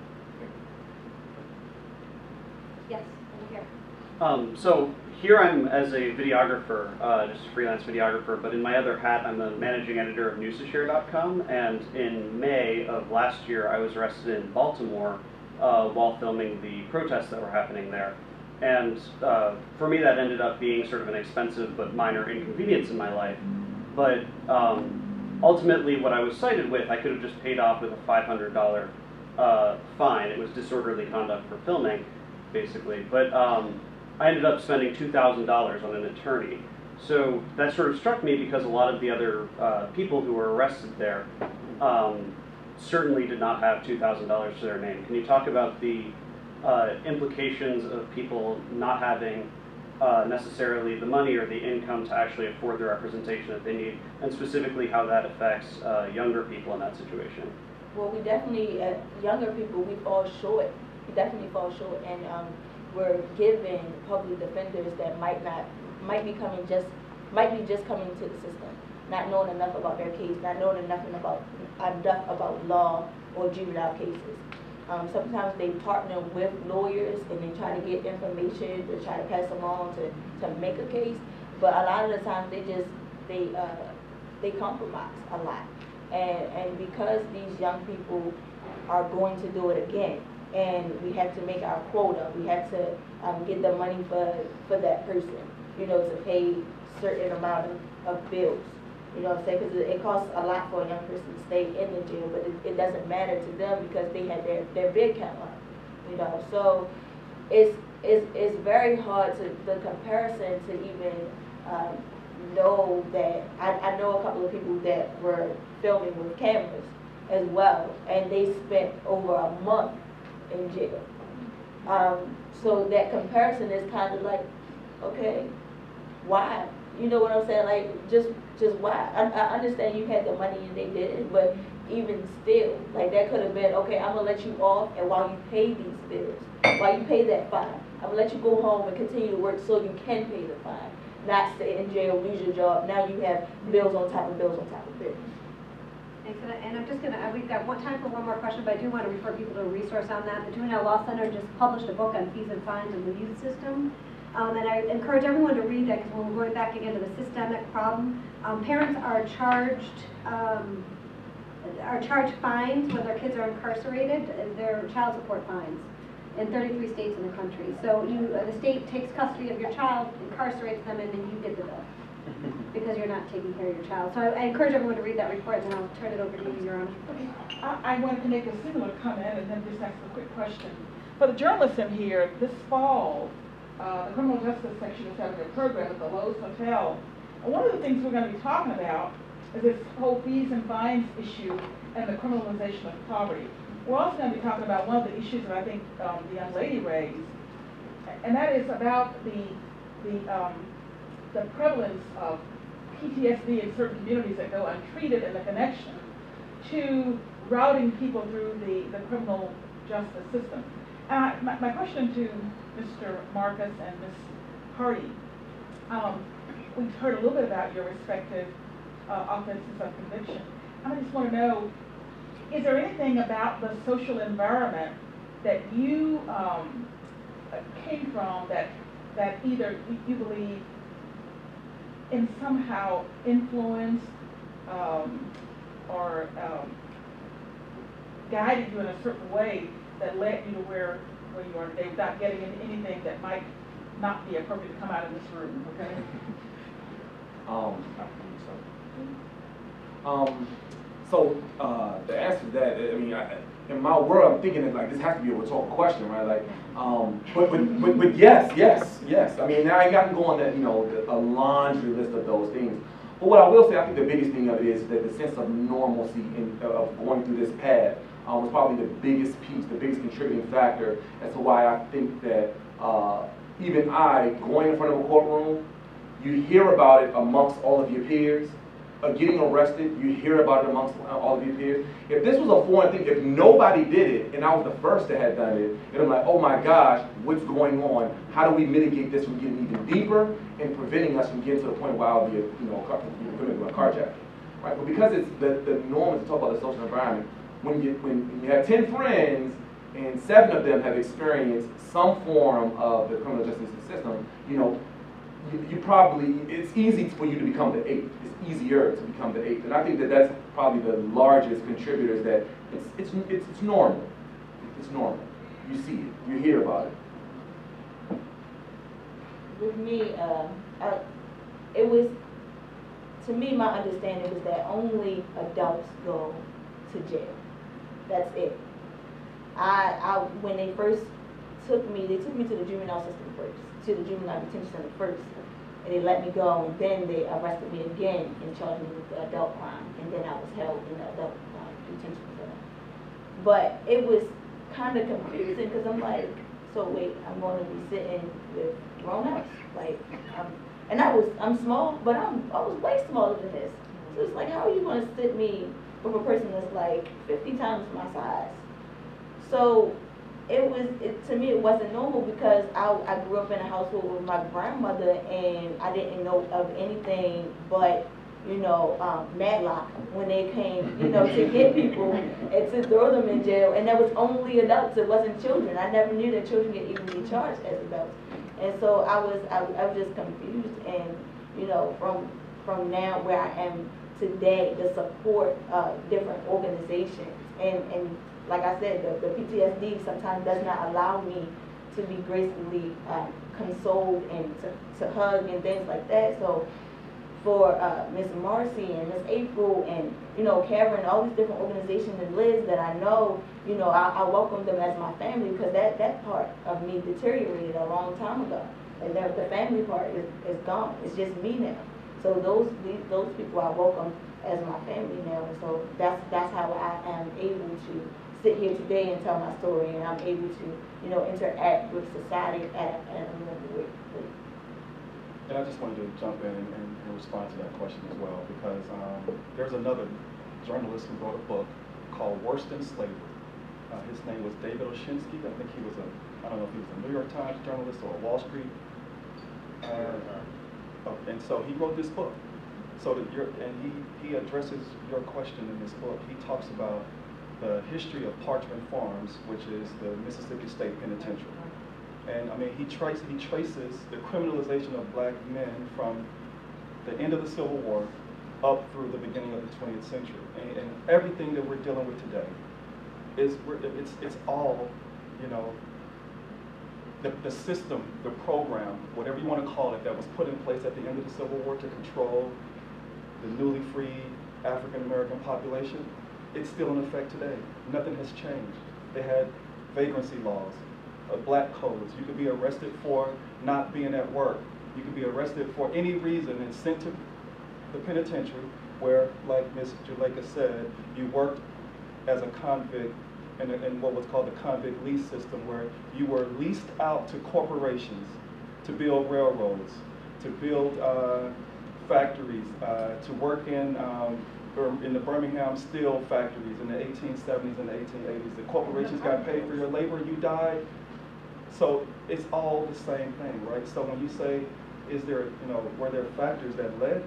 Yes, over here. So here I'm as a videographer, just a freelance videographer, but in my other hat I'm the managing editor of newsashare.com, and in May of last year I was arrested in Baltimore while filming the protests that were happening there. And for me that ended up being sort of an expensive but minor inconvenience in my life. But ultimately what I was cited with, I could have just paid off with a $500 fine. It was disorderly conduct for filming, basically. But I ended up spending $2,000 on an attorney. So that sort of struck me because a lot of the other people who were arrested there certainly did not have $2,000 to their name. Can you talk about the implications of people not having necessarily the money or the income to actually afford the representation that they need, and specifically how that affects younger people in that situation? Well, we definitely, younger people, we fall short. We definitely fall short, and we're giving public defenders that might be just coming to the system, not knowing enough about their case, not knowing enough about law or juvenile cases. Sometimes they partner with lawyers and they try to get information to try to pass along to make a case, but a lot of the times they compromise a lot, and because these young people are going to do it again, and we have to make our quota, we have to get the money for that person, you know, to pay certain amount of bills. You know what I'm saying? Because it costs a lot for a young person to stay in the jail, but it doesn't matter to them because they have their bid count up. You know, so it's very hard to the comparison to even know that I know a couple of people that were filming with cameras as well, and they spent over a month in jail. So that comparison is kind of like, okay, why? You know what I'm saying? Like, just why? I understand you had the money and they did it, but even still, like, that could have been, okay, I'm going to let you off, and while you pay these bills, while you pay that fine, I'm going to let you go home and continue to work so you can pay the fine, not stay in jail, lose your job. Now you have bills on top of bills on top of bills. Thanks for that. And I'm just going to, we've got time for one more question, but I do want to refer people to a resource on that. The Juvenile Law Center just published a book on fees and fines in the youth system. And I encourage everyone to read that, because when we're going back again to the systemic problem, parents are charged are charged fines when their kids are incarcerated. They're child support fines in 33 states in the country. So the state takes custody of your child, incarcerates them, and then you get the bill because you're not taking care of your child. So I encourage everyone to read that report, and I'll turn it over to you, Your Honor. I wanted to make a similar comment and then just ask a quick question. For the journalists in here, this fall, the criminal justice section is having a program at the Lowe's Hotel. And one of the things we're going to be talking about is this whole fees and fines issue and the criminalization of poverty. We're also going to be talking about one of the issues that I think the young lady raised, and that is about the prevalence of PTSD in certain communities that go untreated and the connection to routing people through the criminal justice system. My question to Mr. Marcus and Ms. Hardy, we've heard a little bit about your respective offenses of conviction. I just want to know, is there anything about the social environment that you came from that either you believe in somehow influenced or guided you in a certain way that led you to where you are today without getting into anything that might not be appropriate to come out of this room, okay? So the answer to that, I mean, in my world, I'm thinking that like this has to be a rhetorical question, right? Like, but yes. I mean, now I got to go on that, a laundry list of those things. But what I will say, I think the biggest thing of it is that the sense of normalcy of going through this path was probably the biggest piece, the biggest contributing factor as to why I think that even I, going in front of a courtroom, you hear about it amongst all of your peers. Getting arrested, you hear about it amongst all of your peers. If this was a foreign thing, if nobody did it, and I was the first that had done it, and I'm like, oh my gosh, what's going on? How do we mitigate this from getting even deeper and preventing us from getting to the point where I'll be, committed to a carjacking, right? But because it's the norm is to talk about the social environment, when you have 10 friends and 7 of them have experienced some form of the criminal justice system, you probably, it's easy for you to become the 8th. It's easier to become the 8th. And I think that that's probably the largest contributors that it's normal. It's normal. You see it. You hear about it. With me, it was, to me, my understanding was that only adults go to jail. That's it. When they first took me, they took me to the juvenile system first, to the juvenile detention center first, and they let me go, and then they arrested me again and charged me with the adult crime, and then I was held in the adult detention center. But it was kind of confusing because I'm like, so wait, I'm going to be sitting with grown-ups, like, and I'm small, but I was way smaller than this. So it's like, how are you going to sit me with a person that's like 50 times my size? So to me, it wasn't normal because I grew up in a household with my grandmother, and I didn't know of anything but, Matlock when they came, to get people and to throw them in jail. And that was only adults, it wasn't children. I never knew that children could even be charged as adults. And so I was just confused, and, from now where I am today, the support of different organizations and like I said, the PTSD sometimes does not allow me to be gracefully consoled and to hug and things like that. So for Ms. Marcy and Ms. April and, Karen, all these different organizations, and Liz that I know, I welcome them as my family because that part of me deteriorated a long time ago. And the family part is gone. It's just me now. So those people I welcome as my family now. And so that's how I am able to sit here today and tell my story, and I'm able to, interact with society at a more way. And I just wanted to jump in and respond to that question as well, because there's another journalist who wrote a book called Worse Than Slavery. His name was David Oshinsky. I think he was I don't know if he was a New York Times journalist or a Wall Street. And so he wrote this book. So he addresses your question in this book. He talks about the history of Parchment Farms, which is the Mississippi State Penitentiary. And I mean, he traces the criminalization of black men from the end of the Civil War up through the beginning of the 20th century. And everything that we're dealing with today it's all, you know, the system, the program, whatever you want to call it, that was put in place at the end of the Civil War to control the newly freed African American population, it's still in effect today. Nothing has changed. They had vagrancy laws, black codes. You could be arrested for not being at work. You could be arrested for any reason and sent to the penitentiary where, like Ms. Juleka said, you worked as a convict in what was called the convict lease system, where you were leased out to corporations to build railroads, to build factories, to work in the Birmingham steel factories in the 1870s and the 1880s. The corporations got paid for your labor, you died. So it's all the same thing, right? So when you say, is there, you know, were there factors that led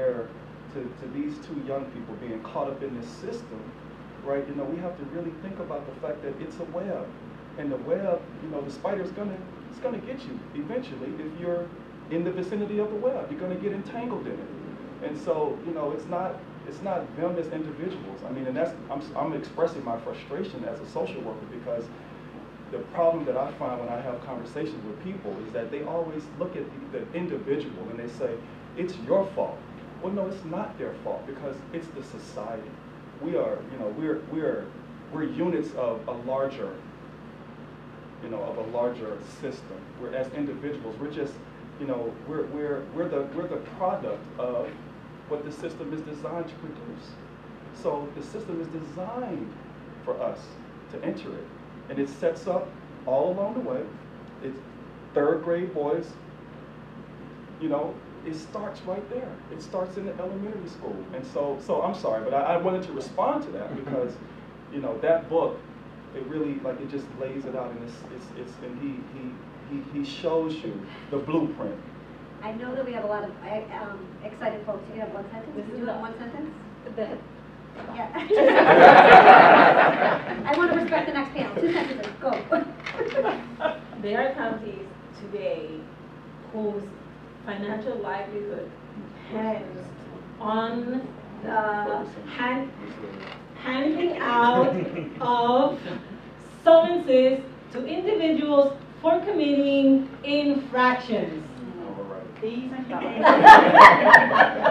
to these two young people being caught up in this system, right? You know, we have to really think about the fact that it's a web, and the web, you know, the spider's it's gonna get you eventually if you're in the vicinity of the web. You're gonna get entangled in it, and so, you know, it's not them as individuals. I mean, and that's I'm expressing my frustration as a social worker, because the problem that I find when I have conversations with people is that they always look at the individual and they say, it's your fault. Well, no, it's not their fault, because it's the society. We are, you know, we're units of a larger, you know, of a larger system. We're, as individuals, we're just, you know, we're the product of what the system is designed to produce. So the system is designed for us to enter it, and it sets up all along the way. It's third grade boys, you know. It starts right there. It starts in the elementary school. And so I'm sorry, but I wanted to respond to that, because, you know, that book, it really, like, it just lays it out, and and he shows you the blueprint. I know that we have a lot of excited folks. You have one sentence? This is you have one sentence? Yeah. I want to respect the next panel. 2 sentences. Go. There are counties today whose financial livelihood depends on the handing out of summonses to individuals for committing infractions. These